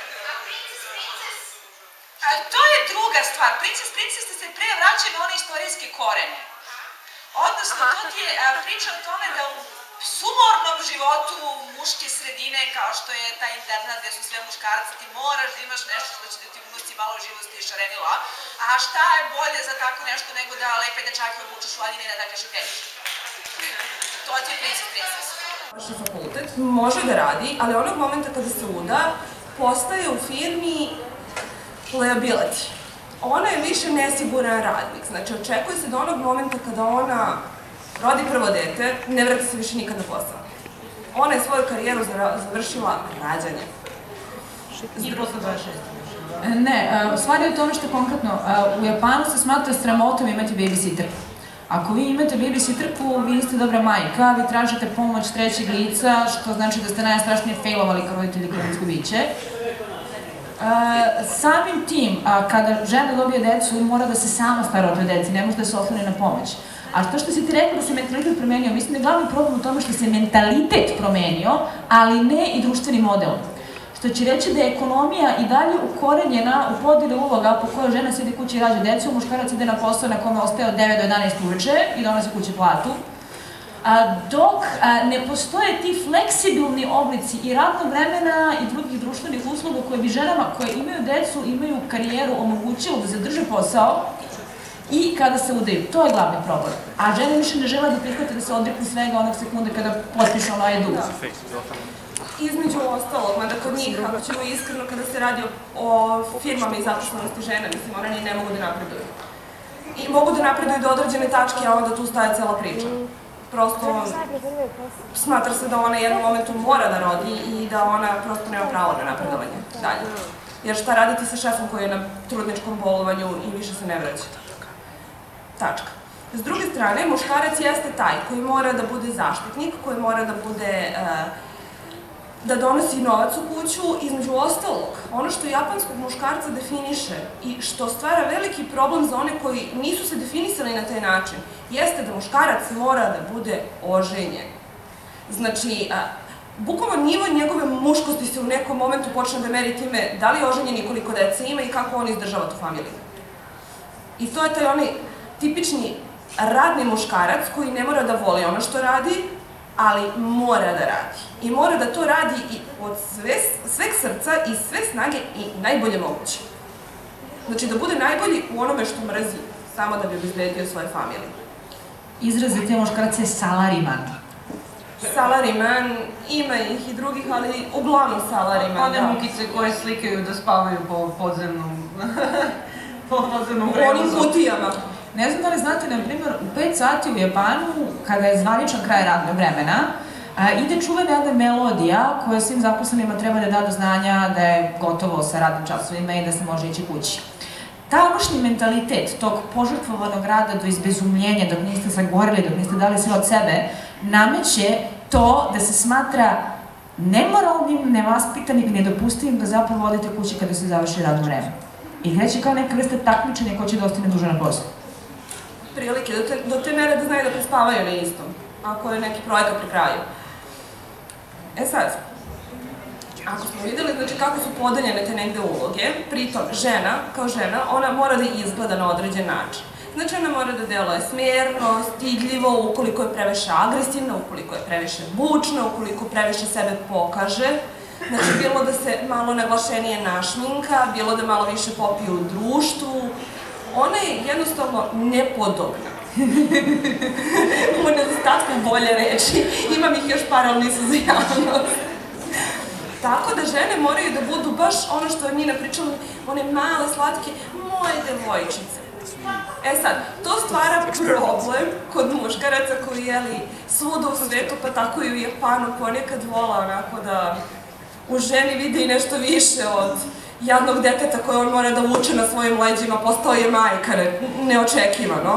To je druga stvar. Princes, princes se pre vraća na one istorijske korene. Odnosno, to ti je priča o tome da u sumornom životu muške sredine, kao što je ta interna gde su sve muškarci, ti moraš da imaš nešto što će da ti unosi malo živosti i šarenila. A šta je bolje za tako nešto nego da lepe dečake obučeš u Aljine i da kaže pečiš? To ti je princess princess. Završi fakultet, može da radi, ali onog momenta kada se uda, postaje u firmi liability. Ona je više nesiguran radnik, znači očekuje se da onog momenta kada ona rodi prvo dete, ne vrati se više nikad na posao. Ona je svoju karijeru završila rađanjem. I posle dvadeset šest. Ne, stvar je u tome što konkretno u Japanu se smatra sramotom imati babysitterku. Ako vi imate babysitterku, vi niste dobra majka, vi tražite pomoć trećeg lica, što znači da ste najstrašnije failovali kao roditelji kao ljudsko biće. Samim tim, kada žena dobije decu, mora da se sama stara o toj deci, ne može da se osloni na pomoć. A to što si ti rekao da se mentalitet promenio, mislim da je glavni problem u tome što se mentalitet promenio, ali ne i društveni model. Što će reći da je ekonomija i dalje ukorenjena u podeli uloga po kojoj žena sedi kući i rađa decu, muškarac ide na posao na kome ostaje od devet do jedanaest uveče i donosi kući platu. Dok ne postoje ti fleksibilni oblici i radnog vremena i drugih društvenih usluga koje bi ženama koje imaju decu, imaju karijeru, omogućilo da zadrže posao i kada se udaju. To je glavni problem. A žene više ne žele da prihvate da se odreknu svega onog sekunde kada potpišu onaj dug. Između ostalog, mada kod njih, ako ćemo iskreno, kada se radi o firmama i zaposlenosti žena, mislim, one ne mogu da napreduju. I mogu da napreduju do određene tačke, a onda tu staje cela priča. Prosto, smatra se da ona jednom momentu mora da rodi i da ona prosto nema pravo na napredovanje dalje. Jer šta raditi sa šefom koji je na trudničkom bolovanju i više se ne vraća? Tačka. S druge strane, muškarac jeste taj koji mora da bude zaštitnik, koji mora da bude da donosi novac u kuću, između ostalog. Ono što japanskog muškarca definiše i što stvara veliki problem za one koji nisu se definisali na taj način, jeste da muškarac mora da bude oženjen. Znači, bukvalno nivo njegove muškosti se u nekom momentu počne da meri time da li je oženjen i koliko dece ima i kako on izdržava tu familiju. I to je taj onaj tipični radni muškarac koji ne mora da voli ono što radi, ali mora da radi. I mora da to radi i od sveg srca i sve snage i najbolje moguće. Znači da bude najbolji u onome što mrzi, samo da bi obezbedio svoje familije. Izraz za te muškarce je salaryman. Salaryman, ima ih i drugih, ali uglavnom salaryman, da. One mukice koje slikaju da spavaju po podzemnom... po podzemnom u onim kutijama. Ne znam da li znate, na primjer, u pet sati u Japanu, kada je zvaničan kraj radnog vremena, ide čuvena jedna melodija koja svim zaposlenima treba da da do znanja da je gotovo sa radnim časovima i da se može ići kući. Tamošnji mentalitet tog požrtvovanog rada do izbezumljenja, dok niste sagorili, dok niste dali sve od sebe, nameće to da se smatra nemoralnim, nevaspitanim, nedopustivim da zapravo odete kući kada se završi radno vreme. I kreće kao neka vrsta takmičenja ko će da ostane duže na poslu. Prilike, do te mere da znaju da prespavaju na istom, ako je neki projekat pri kraju. E sad, ako smo videli znači, kako su podeljene te negde uloge, pritom žena, kao žena, ona mora da izgleda na određen način. Znači ona mora da deluje smerno, stidljivo, ukoliko je previše agresivna, ukoliko je previše bučna, ukoliko previše sebe pokaže. Znači, bilo da se malo naglašenije našminka, bilo da malo više popije u društvu. Ona je jednostavno nepodobna. U nedostatku bolje reči. Imam ih još par, ali nisu za javnost. Tako da žene moraju da budu baš ono što je Nina pričala, one male, slatke, moje devojčice. E sad, to stvara problem kod muškaraca koji jeli svuda u svetu, pa tako i u Japanu, ponekad vola onako da u ženi vidi i nešto više od jadnog deteta koje on mora da vuče na svojim leđima, postao je majka, neočekivano.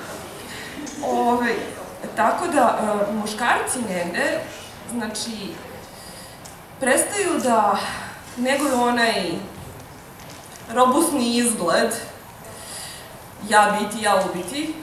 Tako da, muškarci negde, znači, prestaju da neguju onaj robusni izgled, ja biti, ja ubiti,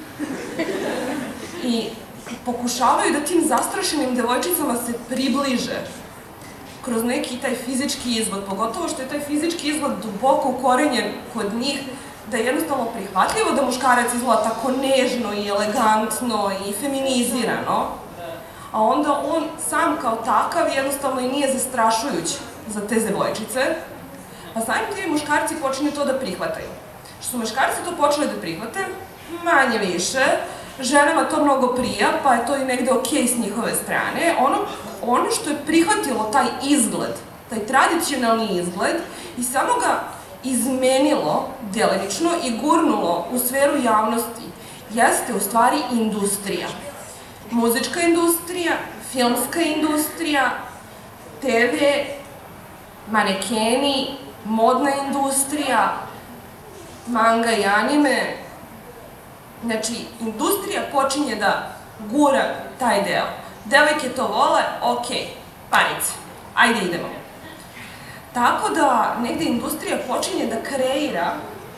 i pokušavaju da tim zastrašenim devojčicama se približe kroz neki taj fizički izgled, pogotovo što je taj fizički izgled duboko ukorenjen kod njih, da je jednostavno prihvatljivo da muškarac izgleda tako nežno i elegantno i feminizirano, a onda on sam kao takav jednostavno i nije zastrašujuć za te devojčice, pa samim tim muškarci počinju to da prihvataju. Što su muškarci to počeli da prihvate, manje više, ženama to mnogo prija, pa je to i negde okej s njihove strane. Ono, ono što je prihvatilo taj izgled, taj tradicionalni izgled i samo ga izmenilo delimično i gurnulo u sferu javnosti, jeste u stvari industrija. Muzička industrija, filmska industrija, te ve, manekeni, modna industrija, manga i anime. Znači, industrija počinje da gura taj deo. Devojke to vole, okej, parice, ajde idemo. Tako da, negde industrija počinje da kreira,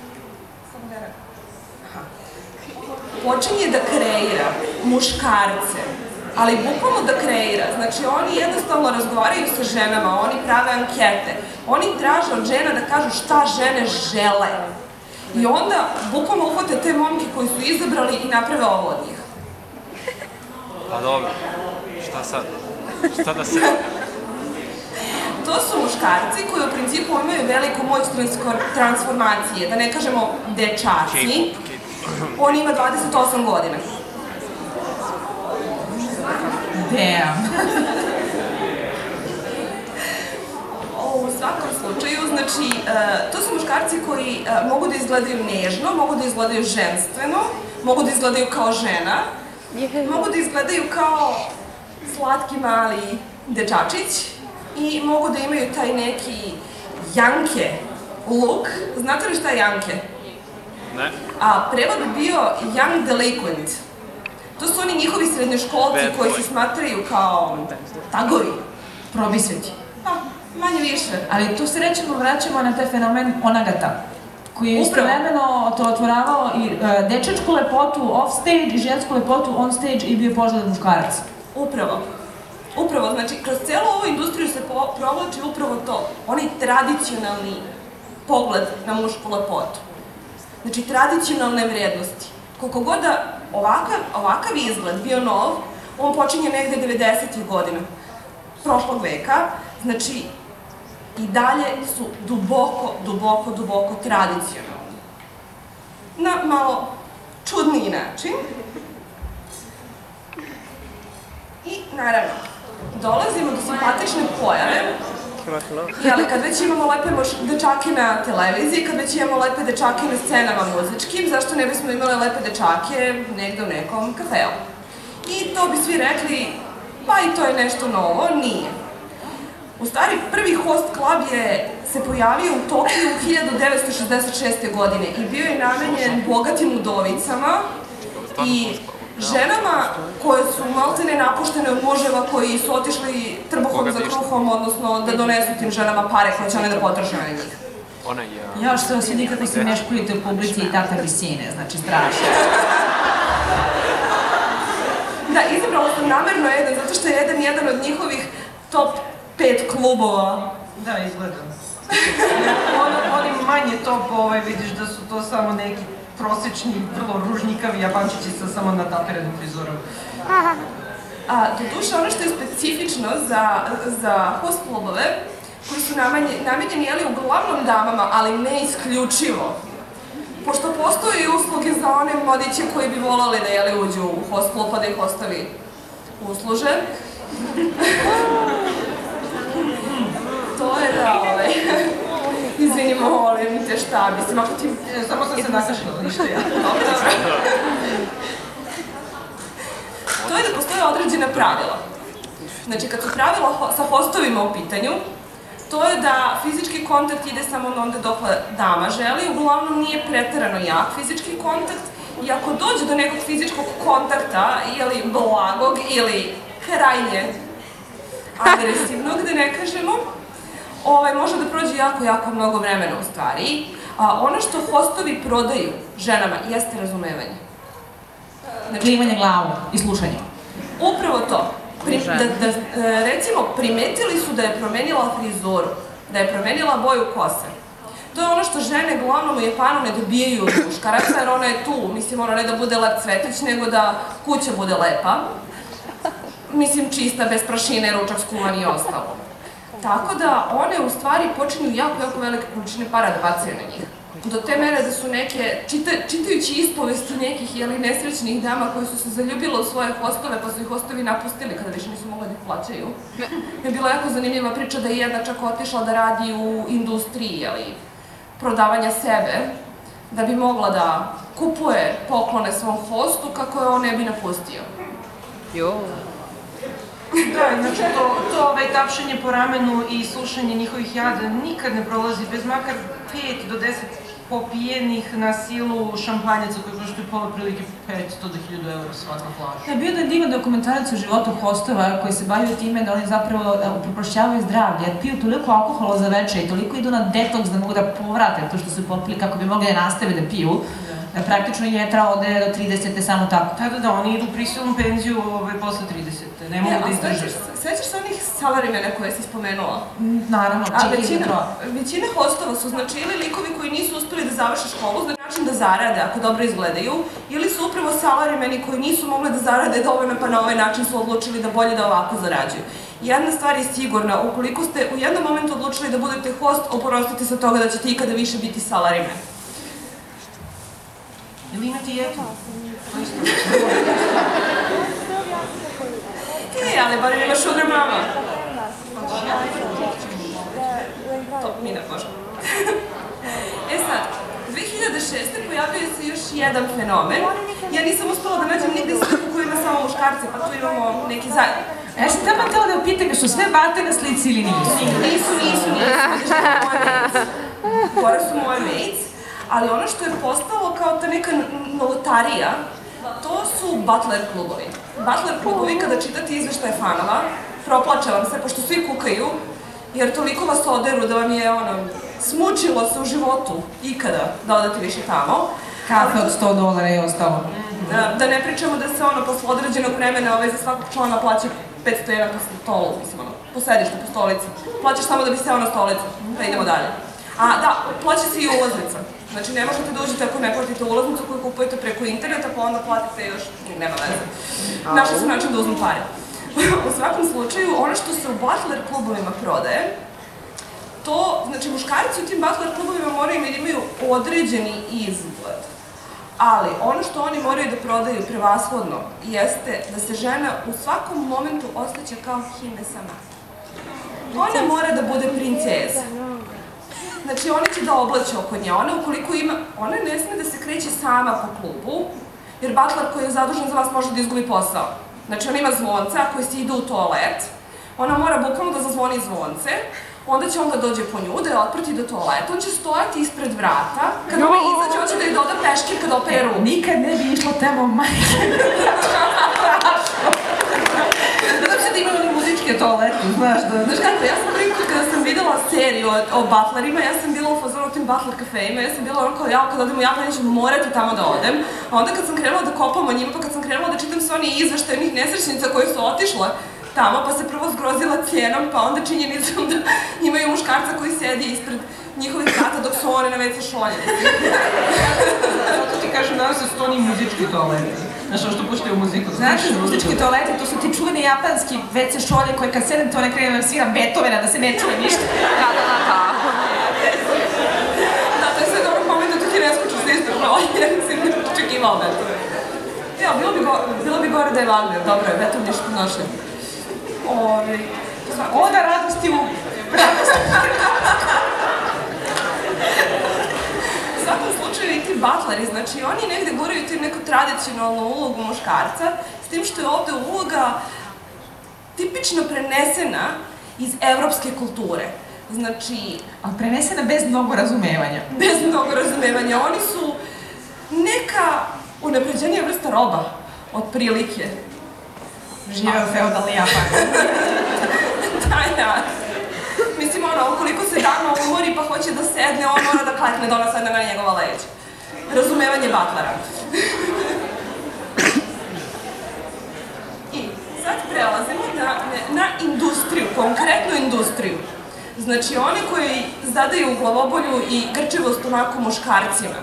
počinje da kreira muškarce, ali bukvalno da kreira. Znači, oni jednostavno razgovaraju sa ženama, oni prave ankete, oni traže od žena da kažu šta žene žele. I onda, bukvalno uhvate te momke koji su izabrali i naprave ovo od njih. Pa dobro, šta sad? Šta da se... To su muškarci koji u principu imaju veliku moć transformacije, da ne kažemo dečaci. On ima dvadeset osam godina. Damn. U svakom slučaju, znači, to su muškarci koji mogu da izgledaju nežno, mogu da izgledaju ženstveno, mogu da izgledaju kao žena, mogu da izgledaju kao slatki mali dečačić i mogu da imaju taj neki janke look. Znate li šta je janke? Ne. A prevod bi bio young delinquent. To su oni njihovi srednjoškolci koji se smatraju kao tagovi. Probisveti. Pa, manje više. Ali tu se rećemo, vraćamo na taj fenomen onagata, koji je istovremeno to otvoravao i dečačku lepotu off stage i žensku lepotu on stage i bio poželjan muškarac. Upravo. Upravo, znači, kroz celu ovu industriju se provlači upravo to, onaj tradicionalni pogled na mušku lepotu. Znači, tradicionalne vrednosti. Koliko god da ovakav izgled bio nov, on počinje negde devedesetih godina prošlog veka, znači, i dalje su duboko, duboko, duboko tradicionalni. Na malo čudniji način. I, naravno, dolazimo do simpatične pojave, ali kad već imamo lepe dečake na televiziji, kad već imamo lepe dečake na scenama muzičkim, zašto ne bismo imali lepe dečake negde u nekom kafeu? I to bi svi rekli, pa i to je nešto novo, nije. U stvari, prvi host club je se pojavio u Tokiju hiljadu devetsto šezdeset šeste. godine i bio je namenjen bogatim udovicama i ženama koje su maltene napuštene od muževa koji su otišli trbuhom za kruhom, odnosno da donesu tim ženama pare koje će one da potroše na njih. Ja, što vas vidi kako se meškujete u publici i takve visine, znači strašno. Da, izabrala sam namerno jedan, zato što je jedan jedan od njihovih top pet klubova. Da, izgledam. Oni manje top, vidiš da su to samo neki prosečni, vrlo ružnikavi japančići sa samo nataperenom frizurom. Doduše, ono što je specifično za host klubove, koji su namenjeni, jeli, uglavnom damama, ali ne isključivo. Pošto postoje i usluge za one mladiće koji bi volali da, jeli, uđu u host klub, pa da ih ostavi usluže. To je da, ovaj... Izvini, molim te, šta, mislim, ako ti... Samo sam se nakašila, ništa ja. To je da postoje određena pravila. Znači, kad su pravila sa hostovima u pitanju, to je da fizički kontakt ide samo onda dokle dama želi, uglavnom nije preterano jak fizički kontakt i ako dođe do nekog fizičkog kontakta, ili blagog, ili krajnje agresivnog, da ne kažemo, može da prođe jako, jako mnogo vremena u stvari. Ono što hostovi prodaju ženama jeste razumevanje. Klimanje glavom i slušanje. Upravo to. Recimo, primetili su da je promenila frizuru, da je promenila boju kose. To je ono što žene uglavnom u Japanu ne dobijaju od muškaraca, jer ona je tu. Mislim, ono ne da bude lep cvetić, nego da kuća bude lepa. Mislim, čista, bez prašine, ručak skuvan i ostalo. Tako da one u stvari počinju jako, jako velike količine para da bacaju na njih. do te mere da su neke, čitajući ispovesti nekih nesrećnih dama koje su se zaljubile u svoje hostove, pa su ih hostovi napustili kada više nisu mogli da ih plaćaju. Je bila jako zanimljiva priča da je jedna čak otišla da radi u industriji, prodavanja sebe, da bi mogla da kupuje poklone svom hostu kako je on ne bi napustio. Jo. Da, znači to tapšenje po ramenu i slušanje njihovih jada nikad ne prolazi bez makar pet do deset popijenih na silu šampanjaca koji koštaju pola prilike petsto do hiljadu eura svaka flaša. Da, bio da je divan dokumentarac o životu hostova koji se bavio time da oni zapravo upropašćavaju zdravlje, jer piju toliko alkohola za večer i toliko idu na detoks da mogu da povrate to što su popili kako bi mogli da nastave da piju, da praktično jetra ode do tridesete samo tako. Da, da, da, oni idu u prisilnu penziju posle tridesete, ne mogu da izdrže. Sećaš se onih salarimene koje si spomenula? Naravno, čini je to. Većina hostova su znači ili likovi koji nisu uspeli da završe školu na način da zarade ako dobro izgledaju, ili su upravo salarimeni koji nisu mogli da zarade dovoljno pa na ovaj način su odlučili da bolje da ovako zarađuju. Jedna stvar je sigurna, ukoliko ste u jednom momentu odlučili da budete host, oprostite se od toga da ćete ikada više biti salarimen. Ili imate jetu? Ne, ali bar imaš sugar mama. To mi ne možemo. E sad, dve hiljade šeste. pojavio se još jedan fenomen. Ja nisam uspela da nađem nigde sliku koja ima samo muškarce, pa tu imamo neki zajedno. Ja sam tamo htela da upitam, su sve bate na slici ili nisu? Nisu, nisu, nisu. Gore su moje mates. Ali ono što je postalo kao ta neka novotarija, to su butler klubovi. Butler klubovi, kada čitate izveštaje fanova, proplače vam se, pošto svi kukaju, jer toliko vas oderu da vam je ono, smučilo se u životu ikada da odete više tamo. Kafe od sto dolara i ostalo. Da ne pričamo da se ono, posle određenog vremena za svakog člana plaća petsto evra po stolu, mislim ono, posediš po stolici. Plaćaš samo da bi seo na stolicu, pa idemo dalje. A da, plaća se i ulaznica. Znači, ne možete da uđete ako ne platite ulaznicu koju kupujete preko interneta, pa onda platite još, nema veze. Našli su način da uzmu pare. U svakom slučaju, ono što se u butler klubovima prodaje, to, znači, muškarci u tim butler klubovima moraju da imaju određeni izgled. Ali, ono što oni moraju da prodaju prevashodno jeste da se žena u svakom momentu osjeća kao hime sama. Ona mora da bude princeza. Znači, oni će da oblače oko nje. Ona, ukoliko ima... Ona ne sme da se kreće sama po klubu, jer butler koji je zadužen za vas može da izgubi posao. Znači, ona ima zvonce, ako se ide u toalet, ona mora bukvalno da zazvoni zvonce, onda će on da dođe po nju, da je otprati do toaleta, on će stojati ispred vrata, kada ona izađe, on će da je doda peškir kada opere ruku. Nikad ne bi išlo tamo majke. Nadam se da imamo ni muzičke toalete, znaš da... Znaš kako, ja sam prvi put kada sam videla seriju o butlerima, ja sam bila u fazonu u tim butler kafejima, ja sam bila ono kao, ja, kad odem u Japan, ja ću morati tamo da odem. A onda kad sam krenula da kopam o njima, pa kad sam krenula da čitam sve one izveštaje onih nesrećnica koje su otišle tamo, pa se prvo zgrozila cijenom, pa onda činjenicom da imaju muškarca koji sedi ispred njihovih vrata dok su one na ve ce šolje. Zato ti kažem, nadam se su to oni muzički toaleti. Znaš, ono što puštaju muziku. Znaš, muzički toaleti, to su ti čuveni japanski ve ce šolje koje kad sedem to ne krene da sviram Beethovena, da se ne čuje ništa. Da, da, da, da. Da, to je sve dobro moment da ti ne skuču s ispred šolje, jer si ne očekivao Beethoven. Ja, bilo bi gore da je Wagner, dobro je, Beethoven ništa nošen. Onda radosti u... U svakom slučaju i ti butleri, znači oni negde guraju ti neku tradicionalnu ulogu muškarca, s tim što je ovde uloga tipično prenesena iz evropske kulture. Znači... Ali prenesena bez mnogo razumevanja. Bez mnogo razumevanja. Oni su neka unapređenija vrsta roba, otprilike. Živeo feudalni Japan. Da, da. Mislim, ono, ukoliko se dama umori pa hoće da sedne, on mora da klekne da ona sedne na njegova leđa. Razumevanje butlera. I sad prelazimo na industriju, konkretnu industriju. Znači, oni koji zadaju glavobolju i grčivost onako muškarcima.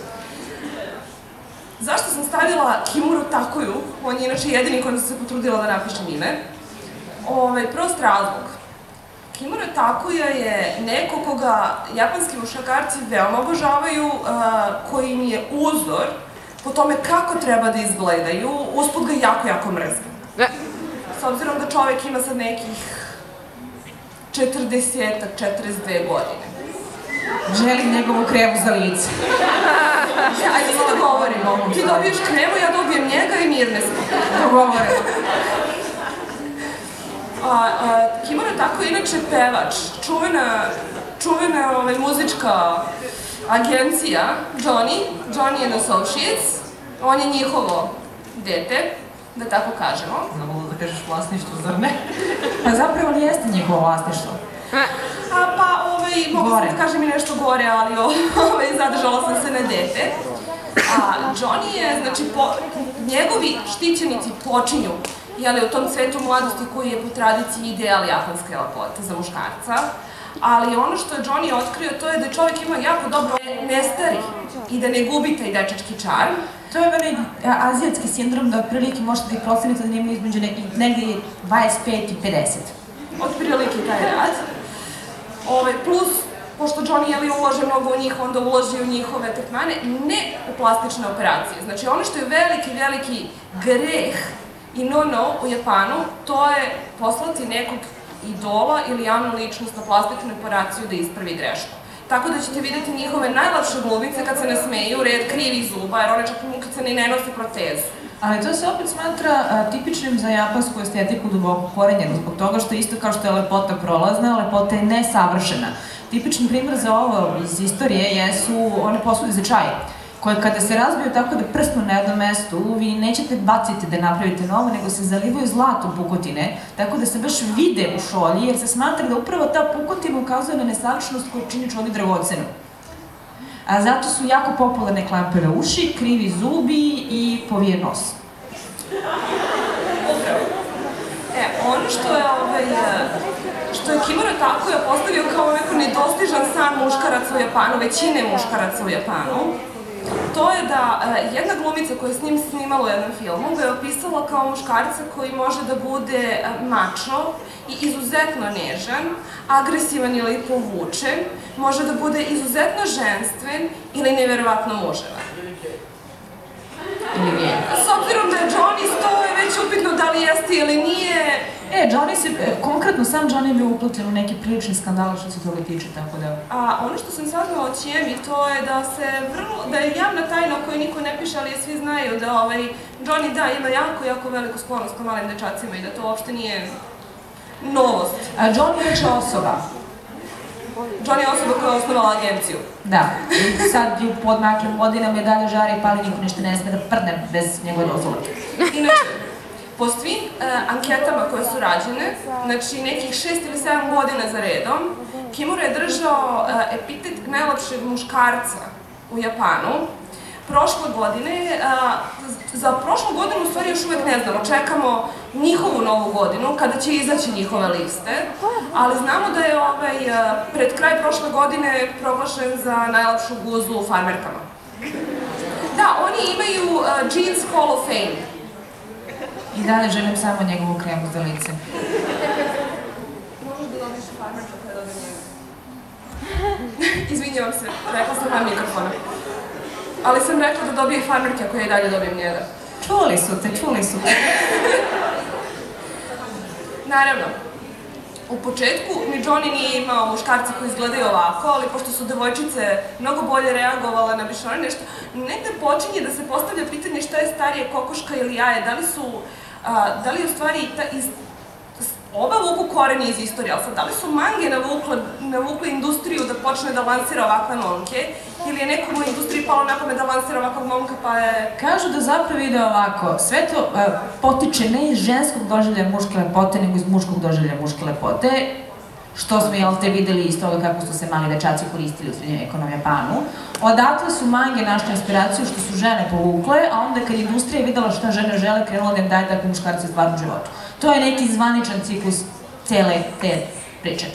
Zašto sam stavila Kimuru Takuju? On je inače jedini koji sam se potrudila da napišem ime. Prost razlog. Kimura Takuya je neko koga japanski muškarci veoma obožavaju, koji im je uzor po tome kako treba da izgledaju, usput ga jako, jako mrzim. S obzirom da čovek ima sad nekih četrdeset, četrdeset dve godine. Želim njegovu kremu za lice. Ajde sad da govorimo. Ti dobiješ kremu, ja dobijem njega i mirne smo. Dogovorimo. Kimura Takuya je inače pevač. Čuvena muzička agencija Johnny, Johnny and Associates. On je njihovo dete, da tako kažemo. Znamo da kažeš vlasništvo, zar ne? Pa zapravo li jeste njihovo vlasništvo? Pa, mogu sam da kažem i nešto gore, ali zadržala sam se na dete. Johnny je, znači, njegovi štićenici počinju u tom cvetu mladosti koji je po tradiciji ideal japanske lepote za muškarca, ali ono što je Johnny otkrio to je da čovjek ima jako dobro ne stari i da ne gubi taj dečački čar. To je onaj azijatski sindrom da otprilike možete da ih procenite da imaju između negdje dvadeset pet i pedeset. Otprilike taj rad. Plus, pošto Johnny ulaže mnogo u njih, onda ulaže u njihove tretmane, ne u plastične operacije. Znači ono što je veliki, veliki greh i no-no u Japanu, to je poslati nekog idola ili javnu ličnost na plastičnu operaciju da ispravi grešku. Tako da ćete vidjeti njihove najlepše glumice kad se ne smeju, red krivih zuba, jer one čak i kad se ne nose protezu. Ali to se opet smatra tipičnim za japansku estetiku duboko korenjenu, zbog toga što isto kao što je lepota prolazna, lepota je nesavršena. Tipični primjer za ovo iz istorije jesu one posude za čaj, koje kada se razbiju tako da prsnu na jednom mestu, vi nećete baciti da napravite novo, nego se zalivaju zlatom pukotine, tako da se baš vide u šolji, jer se smatra da upravo ta pukotina ukazuje na nesavršenost koju čini čolju dragocenu. Zato su jako popularne klampeve uši, krivi zubi i povijen nos. Upravo. E, ono što je što je Kimura Takuya postavio kao neko nedostižan san muškaraca u Japanu, većine muškaraca u Japanu, to je da jedna glumica koja je s njim snimala u jednom filmu ga je opisala kao muškarca koji može da bude mačo i izuzetno nežan, agresivan ili povučen, može da bude izuzetno ženstven ili nevjerovatno muževan. Ili nije. S obzirom da je Johnny sto je već upitno da li jeste ili nije. E, Johnny se, konkretno sam Johnny je bio upletan u neki prilični skandal što se toga tiče, tako da... A ono što sam saznala od Čijemi, to je da se vrlo, da je javna tajna o kojoj niko ne piše, ali svi znaju da Johnny da ima jako, jako veliku sklonost ka malim dečacima i da to uopšte nije novost. A Johnny je već osoba. Johnny je osoba koja je osnovala agenciju. Da, i sad u podmaklim godinama je dalje žari i pali, niko ništa ne sme da prdne bez njegove dozvole. Inače, po svim anketama koje su rađene, znači nekih šest ili sedam godina za redom, Kimura je držao epitet najlepšeg muškarca u Japanu. Prošle godine, za prošlu godinu u stvari još uvek ne znamo, čekamo njihovu novu godinu, kada će izaći njihove liste, ali znamo da je pred kraj prošle godine proglašen za najlepšu guzu u farmerkama. Da, oni imaju Jeans Hall of Fame. I dalje želim samo njegovu kremu za lice. Možeš da dobiš farmerka koja dobije njega. Izvinjavam se, rekla sam vam mikrofona. Ali sam rekla da dobije farmerke koja i dalje dobijem njega. Čuli su te, čuli su te. Naravno, u početku ni Johnny nije imao muškarce koji izgledaju ovako, ali pošto su devojčice mnogo bolje reagovale na bišone nešto, negde počinje da se postavlja pitanje šta je starije, kokoška ili jaje, da li su, da li u stvari oba vuku koreni iz istorije, ali sad, da li su mange navukle industriju da počne da lansira ovakve momke, ili je nekom u industriji palo na pamet da lansira ovakvog momka pa je... Kažu da zapravo ide ovako, sve to potiče ne iz ženskog doživlja muške lepote, nego iz muškog doživlja muške lepote, što smo, jel te, videli iz toga kako su se mali dečaci koristili u srednjovjekovnom Japanu. Odatle su mange našle inspiraciju što su žene povukle, a onda kad industrija videla šta žene žele, krenula da im daje takve muškarce u stvarnom životu. To je neki zvaničan ciklus cele te priče.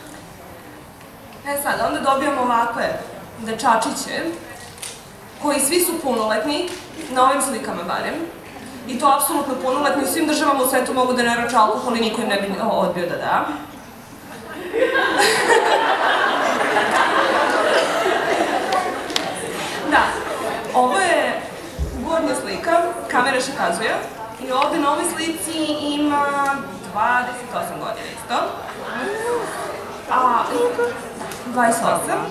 E sad, onda dobijamo ovakve dečačiće, koji svi su punoletni, na ovim slikama barem, i to apsolutno punoletni, u svim državama u svetu mogu da naruče alkohol i niko im ne bi odbio da da. Da, ovo je gornja slika, kamera šakazuje. I ovde na ovoj slici ima dvadeset osam godina isto. A, dvadeset osam.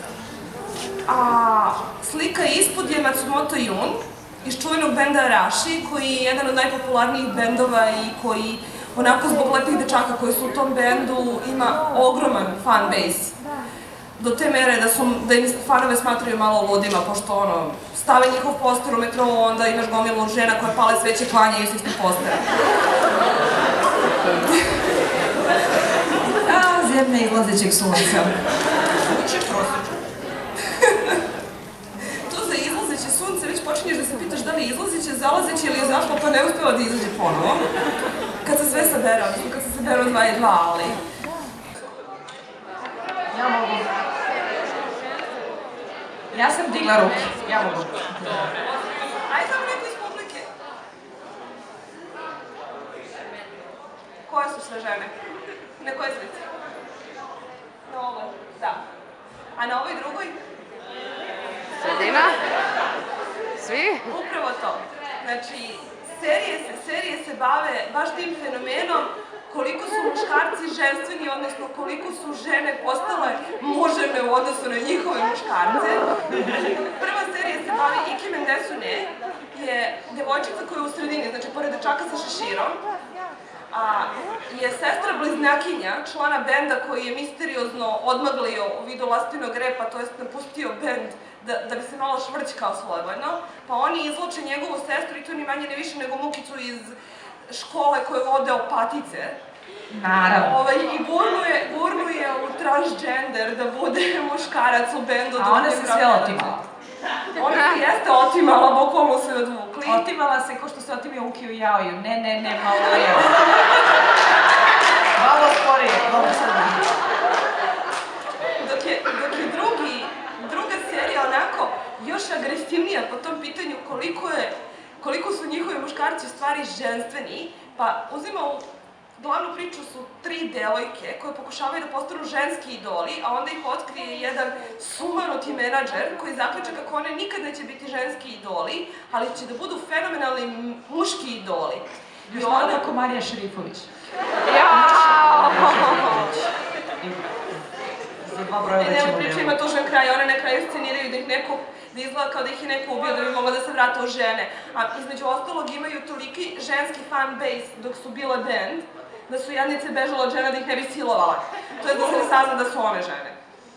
A slika ispod je Matsumoto Jun iz čuvenog benda Arashi, koji je jedan od najpopularnijih bendova i koji, onako zbog lepih dečaka koji su u tom bendu, ima ogroman fan base. Do te mere da, su, da im fanove smatraju malo ludima, pošto ono, stave njihov poster u metrou, onda imaš gomilu žena koje pale sveće, klanjaju se iz tih postera. A, zemlja izlazećeg sunca. Uče prosječno. To za izlazeće sunce već počinješ da se pitaš da li je izlazeće, zalazeće ili je zašlo, pa ne uspeva da izađe ponovo. Kad se sve sabere, odnosno kad se sabere dva i dva, ali... Ja mogu. Ja sam digla ruke. Ja mogu. Ajde tamo neko iz publike. Koje su sve žene? Na kojoj slici? Na ovoj, da. A na ovoj drugoj? Sredina? Svi? Upravo to. Znači, serije se, serije se bave baš tim fenomenom koliko su muškarci ženstveni, odnosno koliko su žene postale muževne u odnosu na njihove muškarce. Prva serija se bavi Ikemen Desu Ne, je devojčica koja je u sredini, znači pored dečaka sa šeširom, a je sestra bliznakinja, člana benda koji je misteriozno odmaglio u vidu lastinog repa, to jest napustio bend da, da bi se malo švrćkao svojevoljno, pa oni izluče njegovu sestru i to ni manje ne više nego Mukicu iz škole koje vode opatice. Naravno. Ovaj, I gurnuje, gurnuje u transgender da bude muškarac u bendu. A ona se sve otimala. Ona se jeste otimala, bukvalno se odvukli. Otimala se ko što se otimio Ukiju i Jaoju. Ne, ne, ne, malo je. Malo sporije, malo sad. Dok je, dok je drugi, druga serija onako još agresivnija po tom pitanju koliko je, koliko su njihovi muškarci u stvari ženstveni, pa uzima u glavnu priču su tri devojke koje pokušavaju da postanu ženski idoli, a onda ih otkrije jedan sumanuti menadžer koji zaključa kako one nikad neće biti ženski idoli, ali će da budu fenomenalni muški idoli. Još malo kako Marija Šerifović. Jao! Za dva broja E, da ćemo nema priča, ima tužan kraj, one na kraju sceniraju da ih neko, da izgleda kao da ih je neko ubio, da bi mogla da se vrate u žene. A između ostalog imaju toliki ženski fan base dok su bile band, da su jednice bežale od žena da ih ne bi silovala. To je da se ne sazna da su one žene.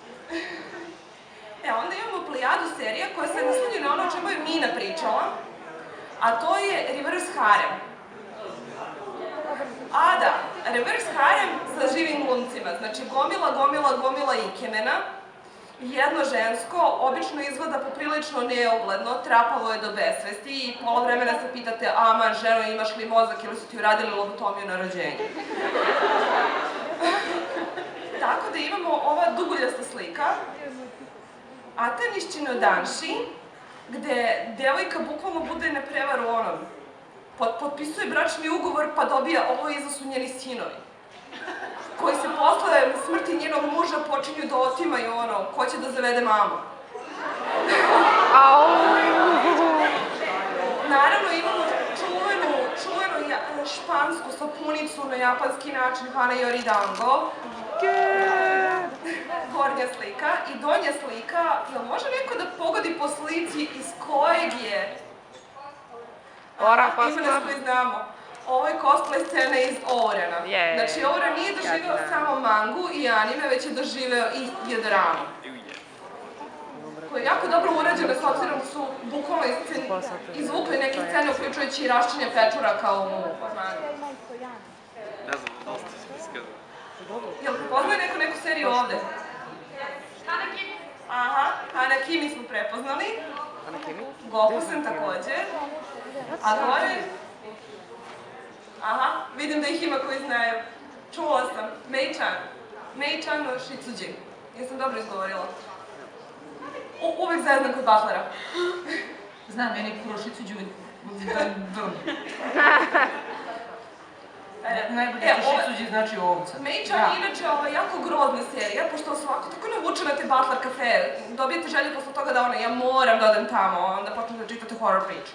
E, onda imamo plejadu serija koja se naslanja na ono o čemu je Mina pričala, a to je Reverse Harem. A da, Reverse Harem sa živim glumcima, znači gomila, gomila, gomila ikemena, jedno žensko, obično izgleda poprilično neugledno, trapavo je do besvesti i pola vremena se pitate, ama, ženo, imaš li mozak ili su ti uradili lobotomiju na rođenju? Tako da imamo ova duguljasta slika, Atanišćino Danši, gde devojka bukvalno bude na prevaru onom, potpisuje bračni ugovor pa dobija ovo iza su njeni sinovi, koji se posle smrti njenog muža počinju da otimaju ono, ko će da zavede mamu. Naravno imamo čuvenu, čuvenu špansku sapunicu na japanski način, Hana Yoridango. Gornja slika i donja slika, jel može neko da pogodi po slici iz kojeg je? Ora, ima nas koji znamo. Ovo je cosplay scena iz Ourena. Znači, Ouren nije doživeo samo mangu i anime, već je doživeo i Yodoramu. Koja je jako dobro urađena, s obzirom da su bukvalno izvukli neke scene, uključujući i raščenje pečura kao u mangu. Ne znam, dosta se mi skada. Jel prepoznaje neko neku seriju ovde? Hanakimi. Aha, Hanakimi smo prepoznali. Hanakimi? Gokusen takođe. A gore? Aha, vidim da ih ima koji znaju. Čula sam. Mei-chan. Mei-chan no Shitsujin. Jesam dobro izgovorila. U, uvek zajedno kod Butlera. Znam, meni je Kuro Shitsujin. Najbolje što Šicuđi znači ovca. Mei-chan je inače jako grozna serija, pošto svako tako navuče na te Butler kafe. Dobijete želju posle toga da ona, ja moram da odem tamo, onda počnete da čitate horror priče.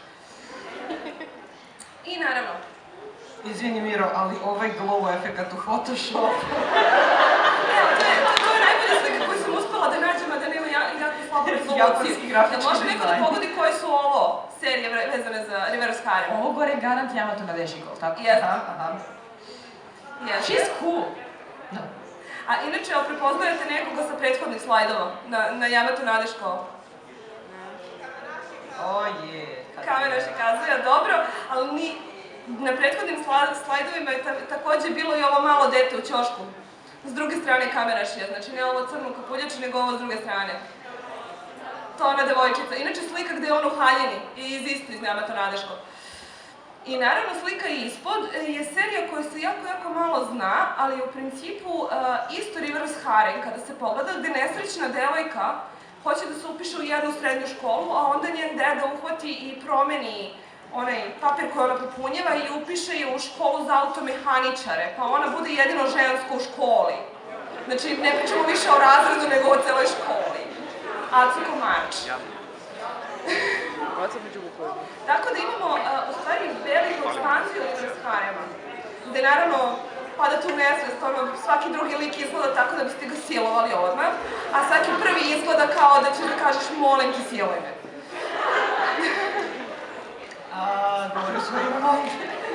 I naravno... Izvini Miro, ali ovaj glow efekat u Photoshopu... Evo, to je najbolja slika koju sam uspela da nađem, a da nema jako slabu rezoluciju. Japanski grafički dizajn. Može neko da pogodi koje su ovo serije vezane za Reverse Harem? Ovo gore je garant Yamato Nadeshiko, tako? Jeste. Aha. She's cool. A inače, prepoznajete nekoga sa prethodnih slajdova na Yamato Nadeshiko? O je. Kamera še kazuje, dobro, ali na prethodnim slajdovima je takođe bilo i ovo malo dete u ćošku. S druge strane kamerašija, znači ne ovo crnu kapuljaču, nego ovo s druge strane. To ona devojčica. Inače slika gde je on u haljini i iz isto iz Yamato Nadeshiko. I naravno slika ispod je serija koja se jako, jako malo zna, ali je u principu isto reverse harem kada se pogleda, gde nesrećna devojka hoće da se upiše u jednu srednju školu, a onda njen deda uhvati i promeni onaj papir koji ona popunjava i upiše je u školu za automehaničare, pa ona bude jedino žensko u školi. Znači, ne pričamo više o razredu, nego o celoj školi. Atsuko March. Tako da imamo, u stvari, veliku ekspanziju reverse harema, gde naravno padate u nesvest, svaki drugi lik izgleda tako da biste ga silovali odmah, a svaki prvi izgleda kao da ćeš da kažeš molim ti siluj me. A, dobro su imali.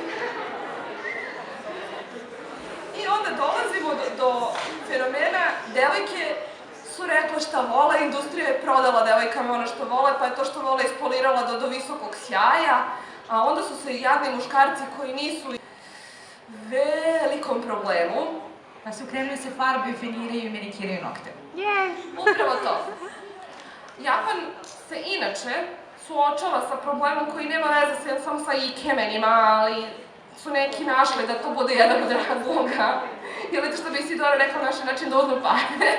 I onda dolazimo do fenomena devojke su rekla šta vole, industrija je prodala devojkama ono što vole, pa je to što vole ispolirala do visokog sjaja, a onda su se jadni muškarci koji nisu u velikom problemu. Pa su krenuli se farbe, feniraju i manikiraju nokte. Upravo to. Japan se inače suočava sa problemom koji nema veze samo sa ikemenima, ali su neki našli da to bude jedan od razloga. Ili to što bi Isidora rekla naš način da uzmu pare.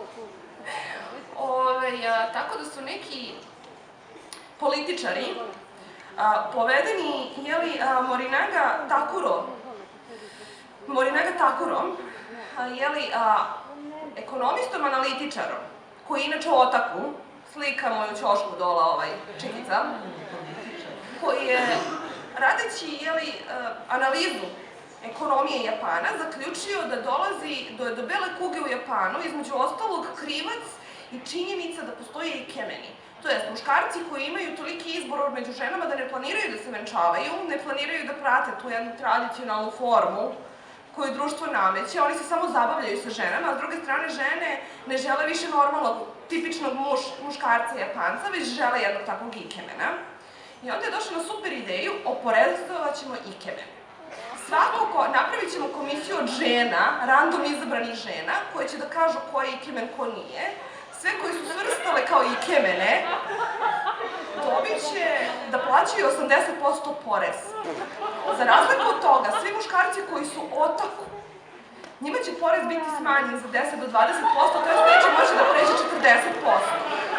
Tako da su neki političari povedeni, jeli, Morinaga Takuro, Morinaga Takurom, jeli, ekonomistom, analitičarom, koji inače otaku, slika moju ćošku dola, ovaj, čikica, koji je, radeći, jeli, analizu ekonomije Japana, zaključio da dolazi do bele kuge u Japanu, između ostalog krivac i činjenica da postoje ikemeni. To jest, muškarci koji imaju toliki izbor među ženama da ne planiraju da se venčavaju, ne planiraju da prate tu jednu tradicionalnu formu koju društvo nameće, oni se samo zabavljaju sa ženama, a s druge strane žene ne žele više normalnog, tipičnog muškarca Japanca, već žele jednog takvog ikemena. I onda je došla na super ideju, oporezovat ćemo ikemen. Svakako, napravit ćemo komisiju od žena, random izabranih žena, koje će da kažu ko je ikemen, ko nije. Sve koji su svrstale kao ikemene, dobit će da plaćaju osamdeset posto porez. Za razliku od toga, svi muškarci koji su otaku, njima će porez biti smanjen za deset do dvadeset posto, to je neće moći da pređe četrdeset posto.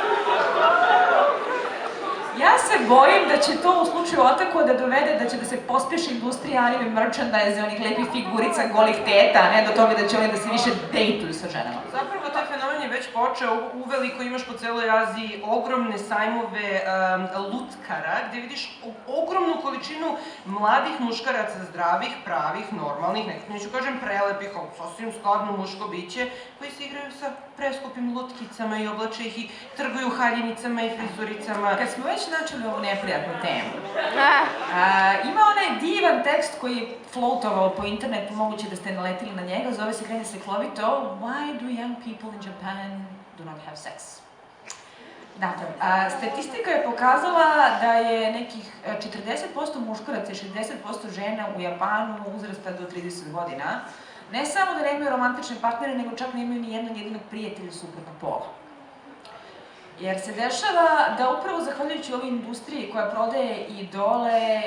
Ja se bojim da će to u slučaju otako da dovede da će da se pospeši industrija anime merchandise, onih lepih figurica, golih teta, a ne do toga da će oni da se više dejtuju sa ženama. Zapravo, taj fenomen je već počeo, uveliko imaš po celoj Aziji ogromne sajmove lutkara, gde vidiš ogromnu količinu mladih muškaraca, zdravih, pravih, normalnih, neću kažem prelepih, ali sasvim skladno muško biće, koji se igraju sa preskupim lutkicama i oblače ih i trguju haljenicama i frizuricama. Kad smo već načeli ovu neprijatnu temu, ima onaj divan tekst koji je floatovao po internetu, moguće da ste naletili na njega, zove se krene slikovito Why do young people in Japan do not have sex? Dakle, statistika je pokazala da je nekih četrdeset posto muškaraca i šezdeset posto žena u Japanu uzrasta do trideset godina, ne samo da nemaju romantične partnere, nego čak nemaju ni jednog jedinog prijatelja suprotnog pola. Jer se dešava da upravo zahvaljujući ovoj industriji koja prodaje idole,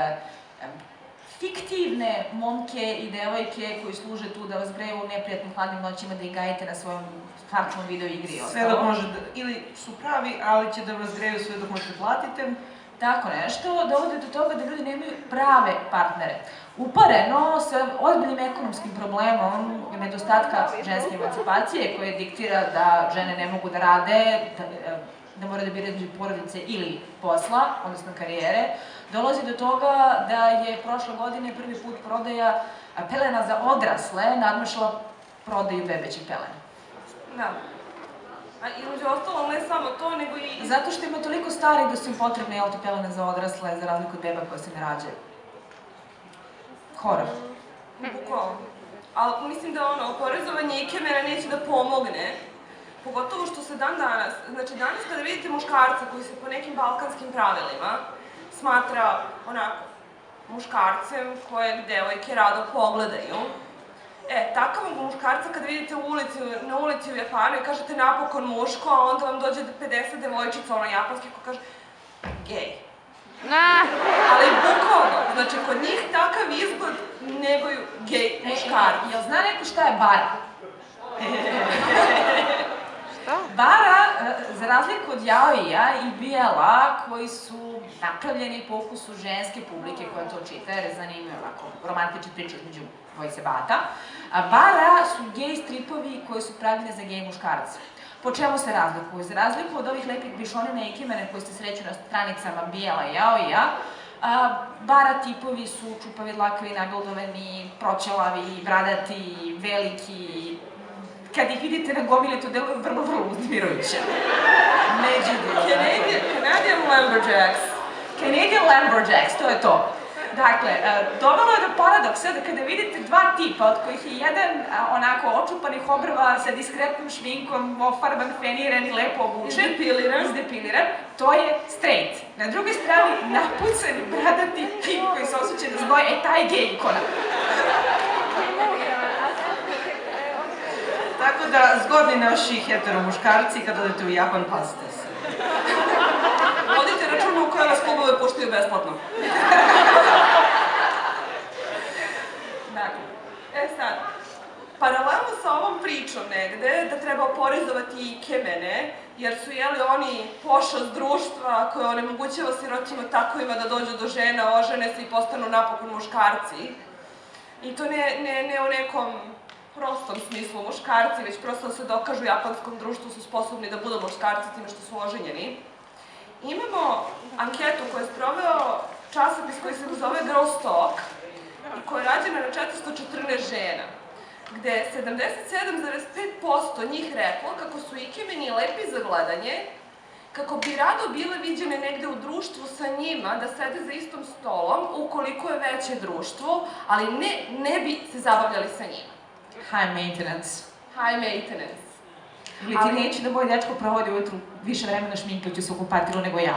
fiktivne momke i devojke koji služe tu da vas greju u neprijatnim hladnim noćima, da ih gajite na svojom harčnom video igri i ostalo. Sve dok može da, ili su pravi, ali će da vas greju sve dok možete platite. tako nešto, dovode do toga da ljudi nemaju prave partnere. Upareno sa ozbiljnim ekonomskim problemom nedostatka ženske emancipacije koje diktira da žene ne mogu da rade, da, da mora da biraju između porodice ili posla, odnosno karijere, dolazi do toga da je prošle godine prvi put prodaja pelena za odrasle nadmašila prodaju bebećih pelena. Da. A između ostalo ne samo to, nego i... Zato što ima toliko stari da su im potrebne pelene za odrasle, za razliku od beba koje se ne rađaju. Horor. Bukvalno. Ali mislim da ono, oporezovanje ikemena neće da pomogne. Pogotovo što se dan danas, znači danas kada vidite muškarca koji se po nekim balkanskim pravilima smatra onako muškarcem kojeg devojke rado pogledaju, e, takavog muškarca kada vidite u ulici, na ulici u Japanu i kažete napokon muško, a onda vam dođe pedeset devojčica, ono japanskih, ko kaže gej. Ali bukvalno, znači kod njih takav izgled neguju gej muškarci. Jel zna neko šta je bara? Šta? Bara, za razliku od jaoija i bijela, koji su napravljeni po ukusu ženske publike koja to čita, jer je zanimljivo onako romantične priče između dvojice bata, bara su gej stripovi koji su pravljene za gej muškarce. Po čemu se razlikuju? Za razliku od ovih lepih bišonina i ikemene koji se sreću na stranicama bijela i jaoija, bara tipovi su čupavi, dlakavi, nagoldovani, proćelavi, bradati, veliki. Kad ih vidite na gomile, to deluje vrlo, vrlo uznemirujuće. Canadian Lumberjacks. Canadian Lumberjacks, to je to. Dakle, dovelo je do paradoksa da kada vidite dva tipa, od kojih je jedan onako očupanih obrva sa diskretnom šminkom, ofarban, feniran i lepo obučen, izdepiliran, to je straight. Na drugoj strani, napucani, bradati tip koji se osjeća da zgoje, e, taj je gej ikona. Tako da, zgodni naši heteromuškarci, kad odete u Japan, pazite se. Vodite računa u koje vas klubove puštaju besplatno. Dakle, e sad, paralelno sa ovom pričom negde, da treba oporezovati ikemene, jer su, jeli, oni pošast društva koje onemogućava sirotima takovima da dođu do žena, ožene se i postanu napokon muškarci. I to ne, ne, ne u nekom prostom smislu muškarci, već prosto da se dokažu japanskom društvu su sposobni da budu muškarci time što su oženjeni. Imamo anketu koju je sproveo časopis koji se zove Girls Talk i koja je rađena na četiristo četrnaest žena, gde sedamdeset sedam zarez pet posto njih reklo kako su ikemeni lepi za gledanje, kako bi rado bile viđene negde u društvu sa njima, da sede za istom stolom, ukoliko je veće društvo, ali ne, ne bi se zabavljali sa njima. High maintenance. High maintenance. Ili ti neće da moj dečko provodi ujutru više vremena šminkajući se u kupatilu nego ja.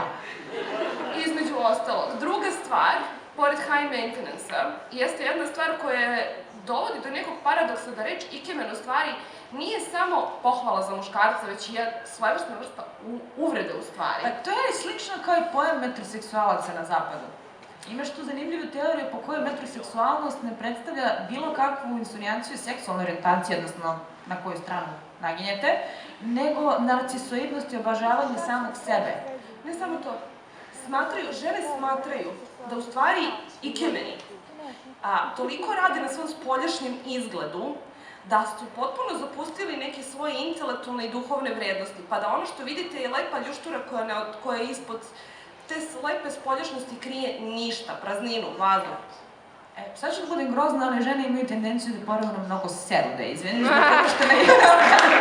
Između ostalog. Druga stvar, pored high maintenance-a, jeste jedna stvar koja dovodi do nekog paradoksa da reč ikemen u stvari nije samo pohvala za muškarca, već i svojevrsna vrsta uvrede u stvari. Pa to je slično kao i pojam metroseksualaca na zapadu. Imaš tu zanimljivu teoriju po kojoj metroseksualnost ne predstavlja bilo kakvu insonijanciju seksualne orijentacije, odnosno na koju stranu naginjete, nego narcisoidnost i obažavanje samog sebe. Ne samo to. Smatraju, žene smatraju da u stvari ikemeni a, toliko rade na svom spoljašnjem izgledu da su potpuno zapustili neke svoje intelektualne i duhovne vrednosti, pa da ono što vidite je lepa ljuštura koja, ne, koja je ispod te lepe spoljašnosti krije ništa, prazninu, vazduh. E, sad ću da budem grozna, ali žene imaju tendenciju da poravno mnogo seru da izveniš, zato što na jednoj strani,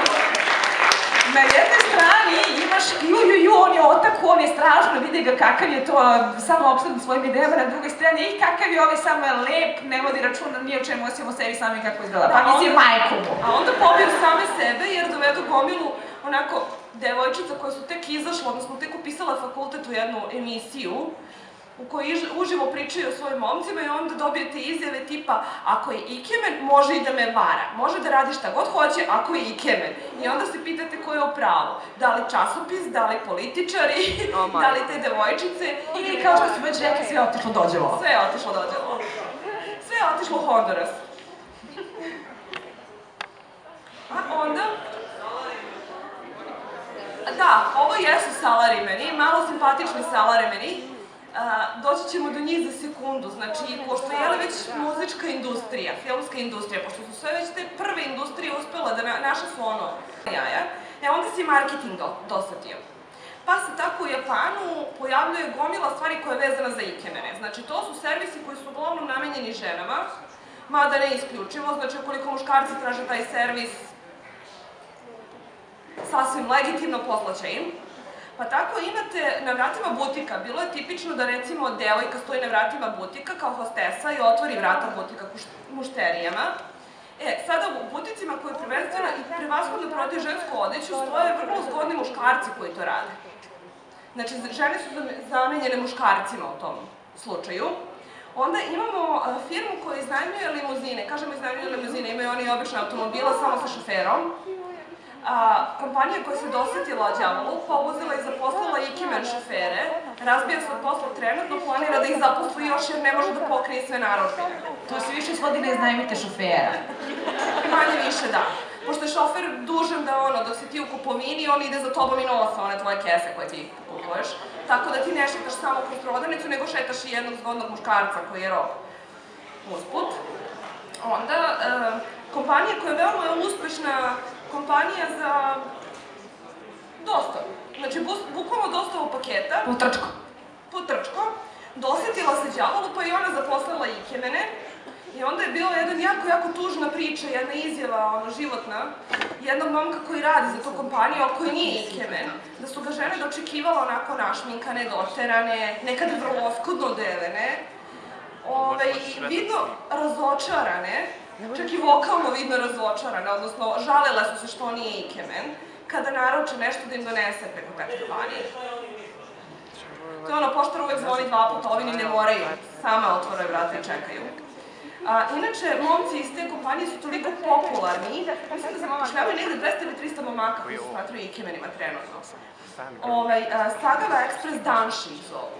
na jednoj strani imaš ju, ju, ju, on je otaku, on je strašno, vidi ga kakav je to samo opsad u svojim idejama, na drugoj strani, i kakav je ovaj samo lep, ne vodi računa nije o čemu, osim o sebi sami kako izgleda, pa misli majku mu. A onda pobiju same sebe jer dovedu gomilu onako devojčica koja su tek izašla, odnosno tek upisala fakultet u jednu emisiju u kojoj uživo pričaju o svojim momcima i onda dobijete izjave tipa ako je ikemen, može i da me vara. Može da radi šta god hoće ako je ikemen. I onda se pitate ko je u pravu. Da li časopis, da li političari, da li te devojčice. Ili kao što su već rekli, sve je otišlo dođevo. Sve je otišlo dođevo. Sve je otišlo u Honduras. A onda... Da, ovo jesu salarimeni, malo simpatični salarimeni. doći ćemo do njih za sekundu, znači, pošto je već muzička industrija, filmska industrija, pošto su sve već te prve industrije uspela da naša su ono jaja, e onda se i marketing dosetio. Pa se tako u Japanu pojavljuje gomila stvari koja je vezana za ikemene. Znači, to su servisi koji su uglavnom namenjeni ženama, mada ne isključivo, znači, ukoliko muškarci traže taj servis, sasvim legitimno poslaće im. Pa tako imate na vratima butika, bilo je tipično da recimo devojka stoji na vratima butika kao hostesa i otvori vrata butika mušterijama. E, sada u buticima koji prvenstveno i prevashodno prodaju žensku odeću stoje vrlo zgodni muškarci koji to rade. Znači, žene su zamenjene muškarcima u tom slučaju. Onda imamo firmu koja iznajmljuje limuzine, kažemo iznajmljuje limuzine, imaju oni obične automobila samo sa šoferom. Kompanija koja se dosetila đavolu, pa uzela i zaposlila ikemen šofere, razbija se od posla trenutno, planira da ih zaposli još jer ne može da pokrije sve narudžbine. To se više svodi na iznajmite šofera. Manje više, da. Pošto je šofer dužan da ono, dok si ti u kupovini, on ide za tobom i nosa one tvoje kese koje ti kupuješ. Tako da ti ne šetaš samo kroz prodavnicu, nego šetaš i jednog zgodnog muškarca koji je rob. Usput. Onda, kompanija koja je veoma uspešna kompanija za dostavu. Znači, bukvalno dostavu paketa. Potrčko. Potrčko. Dosetila se đavolu, pa i ona zaposlila ikemene. I onda je bila jedna jako, jako tužna priča, jedna izjava, ono, životna, jednog momka koji radi za tu kompaniju, a koji nije ikemen, da su ga žene dočekivale onako našminkane, doterane, nekada vrlo oskudno odevene, i vidno razočarane, čak i vokalno vidno razočarane, odnosno žalile su se što on nije ikemen, kada naruče nešto da im donese preko te kompanije. To je ono, poštar uvek zvoni dva puta, ovi ni ne moraju, same otvoraju vrata i čekaju. Inače, momci iz te kompanije su toliko popularni, mislim da zapošljavaju negde dvesta ili trista momaka koji se smatruju ikemenima trenutno. Sagava Express Danši ih zovu.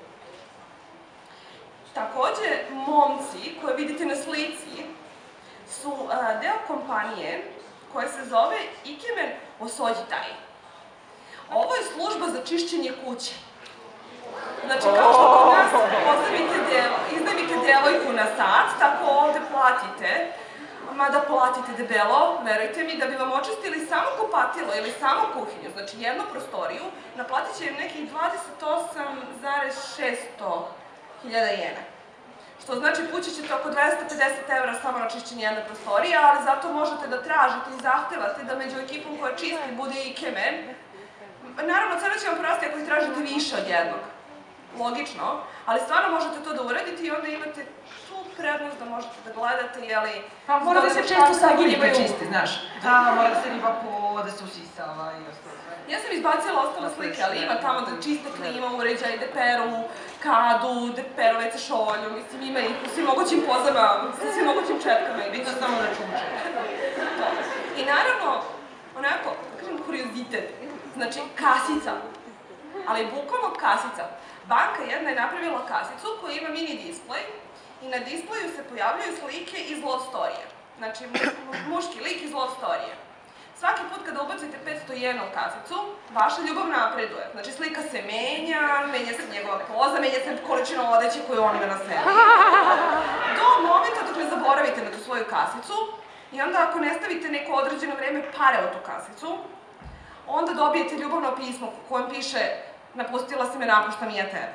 Takođe, momci koje vidite na slici su deo kompanije koja se zove Ikemen Osojitaj. Ovo je služba za čišćenje kuće. Znači, kao što kod nas iznajmite devojku na sat, tako ovde platite, mada platite debelo, verujte mi, da bi vam očistili samo kupatilo ili samo kuhinju, znači jednu prostoriju, naplatit će im nekih dvadeset osam zarez šesto hiljada jena. Što znači, pući ćete oko dvesta pedeset evra samo na čišćenje jedne prostorije, ali zato možete da tražite i zahtevate da među ekipom koja čisti bude ikemen. Naravno, cena će vam porasti ako ih tražite više od jednog. Logično, ali stvarno možete to da uradite i onda imate tu prednost da možete da gledate, jeli... Pa mora da se često saginje prečisti, znaš. Da, mora da se riba po, da se usisava i ostalo sve. Ja sam izbacila ostale slike, ali ima tamo da čiste klima, uređaj, da peru kadu, da peru vece šolju, mislim ima i u svim mogućim pozama, sa svim mogućim četkama. Vi to samo da čuče. I naravno, onako, da kažem, kuriozitet, znači kasica, ali bukvalno kasica. Banka jedna je napravila kasicu koja ima mini displej i na displeju se pojavljaju slike iz love storije. Znači, muški lik iz love storije. Svaki put kada ubacite petsto jena u kasicu, vaša ljubav napreduje. Znači, slika se menja, menja se njegova poza, menja se količina odeće koju on ima na sebi. Do momenta dok ne zaboravite na tu svoju kasicu i onda ako ne stavite neko određeno vreme pare u tu kasicu, onda dobijete ljubavno pismo u kojem piše napustila si me, napuštam i ja tebe.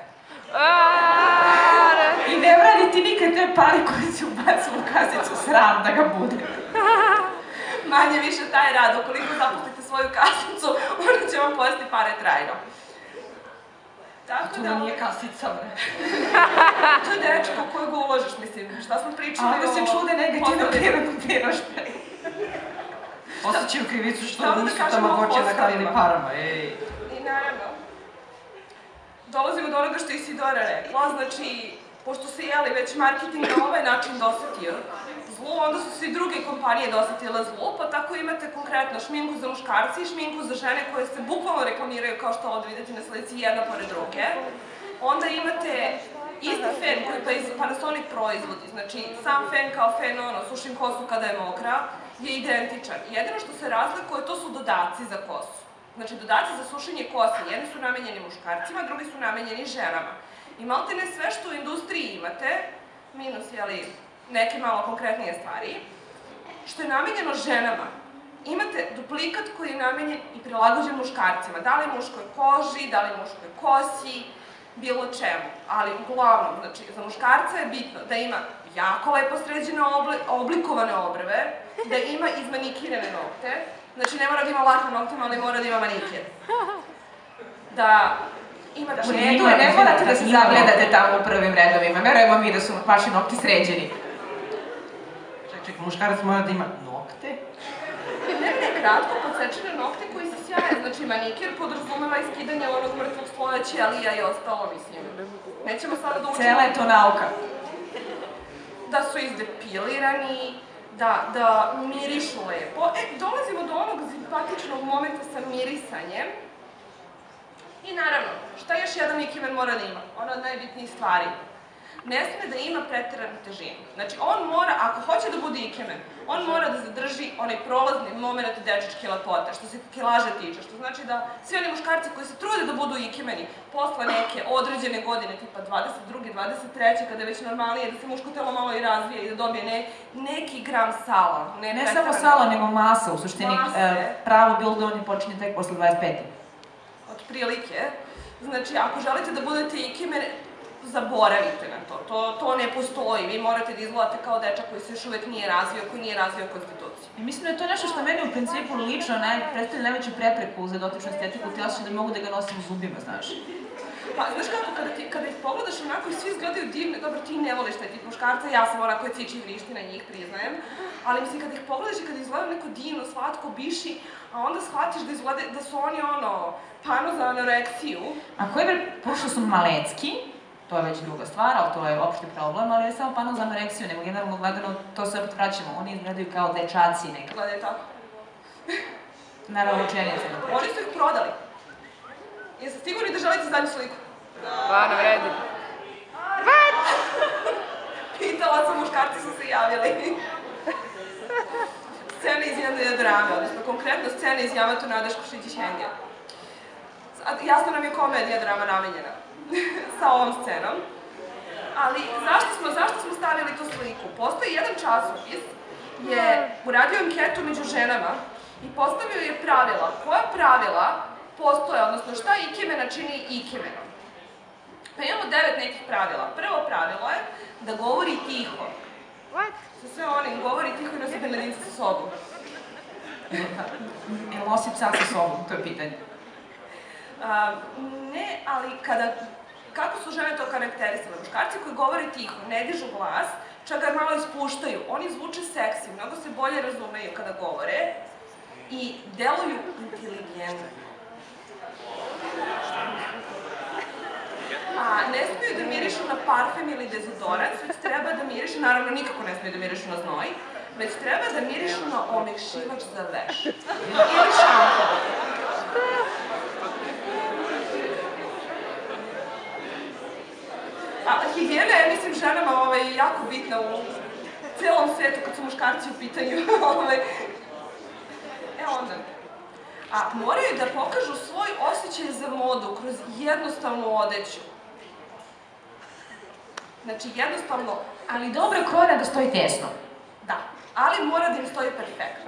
I ne vradi ti nikad te pare koje se ubacu u kasicu, sram da ga bude. Manje više taj rad, ukoliko zapustite svoju kasicu, onda će vam pojesti pare trajno. A to nam nije kasica, bre. To je dečko kojeg uložiš, mislim, šta smo pričali o... Ali se čude negativno prirodno priraštaj. Osjećaju krivicu što nisu tamagoće nahranili parama, ej. I naravno, dolazimo do onoga što je Isidora rekla, znači, pošto se jeli već marketing na ovaj način dosetio zlu, onda su se i druge kompanije dosetile zlu, pa tako imate konkretno šminku za muškarci i šminku za žene koje se bukvalno reklamiraju kao što ovdje vidite na slici jedna pored druge. Onda imate isti fen koji Panasonic proizvodi, znači sam fen kao fen, ono, sušim kosu kada je mokra, je identičan. Jedino što se razlikuje, to su dodaci za kosu. Znači, dodaci za sušenje kose, jedni su namenjeni muškarcima, drugi su namenjeni ženama. I malte ne sve što u industriji imate, minus, jeli, neke malo konkretnije stvari, što je namenjeno ženama. Imate duplikat koji je namenjen i prilagođen muškarcima, da li muškoj koži, da li muškoj kosi, bilo čemu. Ali uglavnom, znači, za muškarca je bitno da ima jako lepo sređene oblikovane obrve, da ima izmanikirane nokte, znači ne mora da ima laka noktima, ali mora da ima manikir. Da ima... U redu, ne morate da se zagledate tamo u prvim redovima, verujemo mi da su vaši nokti sređeni. Ček, ček, muškarac mora da ima nokte? Ne, ne, kratko podsečene nokte koji se sjaje, znači manikir podrazumeva iskidanje onog mrtvog sloja ćelija i ostalo, mislim. Nećemo sada da učimo... Cela je to nauka. Da su izdepilirani, da mirišu lepo. E, dolazimo do onog simpatičnog momenta sa mirisanjem. I naravno, šta još jedan ikimen mora da ima? Ona od najbitnijih stvari. Ne sme da ima preteranu težinu. Znači, on mora, ako hoće da bude ikimen, on mora da zadrži onaj prolazni moment dečačke lepote, što se kilaže tiče, što znači da svi oni muškarci koji se trude da budu ikimeni posle neke određene godine, tipa dvadeset druge, dvadeset treće, kada je već normalnije da se muško telo malo i razvije i da dobije neki gram sala. Ne samo sala, nego masa, u suštini. Pravo buildovanje počinje tek posle dvadeset pete. Od prilike. Znači, ako želite da budete ikimen, zaboravite na to. To ne postoji. Vi morate da izgledate kao dečak koji se još uvek nije razvio, koji nije razvio konstituciju. I mislim da je to nešto što meni u principu lično predstavlja najveću prepreku za dotičnu estetiku, ti osjećaj da mogu da ga nosim u zubima, znaš. Pa, znaš kako, kada ih pogledaš onako i svi izgledaju divne, dobro, ti ne voliš taj tip muškarca, ja sam ona koja ciči i vrišti na njih, priznajem, ali mislim, kada ih pogledaš i kada izgledaju neko divno, slatko, biši, a onda shvatiš da su oni ono, pano za anoreksiju. A koji bre, pošto su malecki, to je već druga stvar, ali to je opšti problem, ali je samo pano za anoreksiju, nego generalno gledano, to se opet vraćamo, oni izgledaju kao dečaci nekako. Gledaju tako. Naravno, učenjaci na priču. Oni su ih prodali. Jeste sigurni da želite zadnju sliku? Pa, ne vredi. What? Pitala sam, muškarci su se javili. Scena iz jedne drame, odnosno konkretno scena iz Yamato Nadeško Shichihenja. Jasno nam je komedija drama namenjena sa ovom scenom. Ali zašto smo stavili tu sliku? Postoji jedan časopis, je uradio anketu među ženama i postavio je pravila. Koja pravila postoje, odnosno šta ikimena čini ikimenom? Pa imamo devet nekih pravila. Prvo pravilo je da govori tiho. What? Sa sve onim, govori tiho i nosi benedinca sa sobom. Ili nosi psa sa sobom, to je pitanje. Ne, ali kada... Kako su žene to karakterisale? Muškarci koji govore tiho, ne dižu glas, čak ga malo ispuštaju. Oni zvuče seksi, mnogo se bolje razumeju kada govore i deluju inteligentno. A ne smiju da mirišu na parfem ili dezodorans, već treba da mirišu, naravno nikako ne smiju da mirišu na znoj, već treba da mirišu na omekšivač za veš. Ili šampo. A higijena je, mislim, ženama jako bitna u celom svetu kad su muškarci u pitanju. E onda, a moraju da pokažu svoj osjećaj za modu kroz jednostavnu odeću. Znači, jednostavno... Ali dobra kola da stoji tesno. Da, ali mora da im stoji perfektno.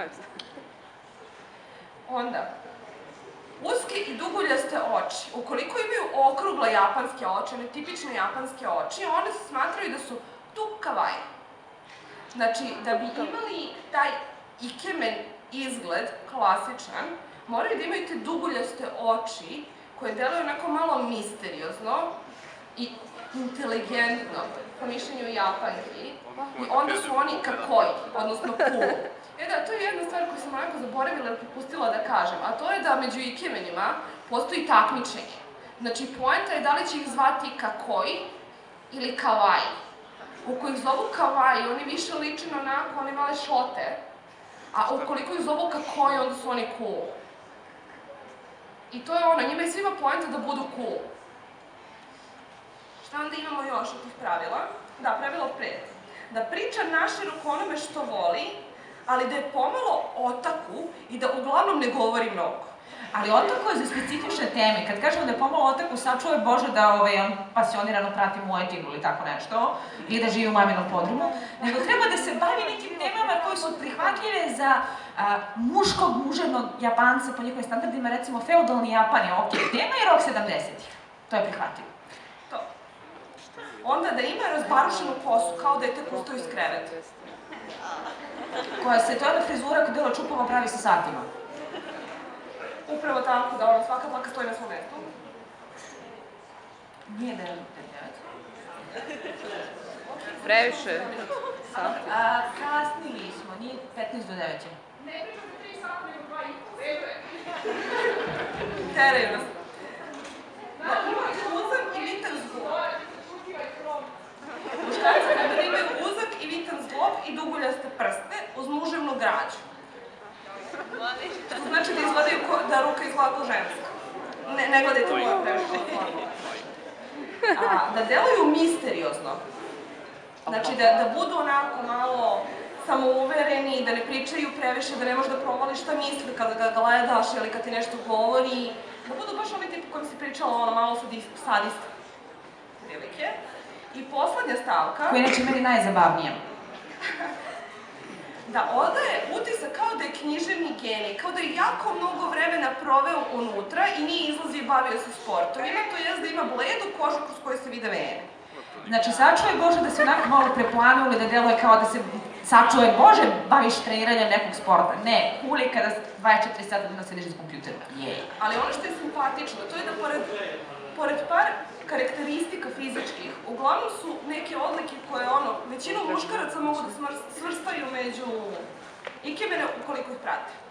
Onda, uske i duguljaste oči. Ukoliko imaju okrugle japanske oči, ne tipične japanske oči, one se smatraju da su tu kawaii. Znači, da bi imali taj ikemen izgled, klasičan, moraju da imaju te duguljaste oči koje deluju onako malo misteriozno i inteligentno, po mišljenju Japanki, i onda su oni kakoi, odnosno cool. E da, to je jedna stvar koju sam onako zaboravila ili propustila da kažem, a to je da među ikimenima postoji takmičenje. Znači, poenta je da li će ih zvati kakoi ili kawaii. Ukoliko ih zovu kawaii, oni više liče na onako, one male šote, a ukoliko ih zovu kakoi, onda su oni cool. I to je ono, njima je svima poenta da budu cool. Šta onda imamo još od tih pravila? Da, pravilo pet. Da priča naširok onome što voli, ali da je pomalo otaku i da uglavnom ne govori mnogo. Ali otakao je za specifične teme. Kad kažemo da je pomalo otakao, sačuvaj Bože da ovaj, on pasionirano prati Muay-Thai ili tako nešto, ili da živi u maminom podrumu, nego treba da se bavi nekim temama koje su prihvatljive za a, muškog, muževnog Japanca po njihovim standardima, recimo feudalni Japan je ok tema i rok sedamdesetih. To je prihvatljivo. To. Onda da ima razbarušenu kosu, kao da je tek ustao iz kreveta. Koja se, to je jedna frizura koja Dela Čupova pravi sa satima. Upravo tako da ona svaka dlaka stoji na svom mestu. Nije da je devet. Previše. Sati. A, kasnili smo, nije petnaest do devet. Teraju nas. Da imaju uzak i vitan zglob. Muškarci treba da imaju uzak i vitan zglob i duguljaste prste uz muževnu građu. To znači da izgledaju da ruka izgleda kao ženska. Ne, ne gledajte moje previše. Da deluju misteriozno. Znači da, da budu onako malo samouvereni, da ne pričaju previše, da ne možeš da provališ šta misli kada ga gledaš ili kad ti nešto govori. Da budu baš ovaj tip o kojem si pričala, ono malo sadista. Prilike. I poslednja stavka... Koja je inače meni najzabavnija. Da odaje utisak kao da je književni genij, kao da je jako mnogo vremena proveo unutra i nije izlazio i bavio se sportovima, to je da ima bledu kožu kroz koju se vide vene. Znači, sačuvaj Bože da se onako malo preplanuli, da deluje kao da se sačuvaj Bože baviš treniranjem nekog sporta. Ne, cool je kada dvadeset četiri sata dnevno sediš za kompjuterima. Jej. Ali ono što je simpatično, to je da pored, pored par karakteristika fizičkih, uglavnom su neke odlike koje, ono, većinu muškaraca mogu da svrstaju među ikebene ukoliko ih prate.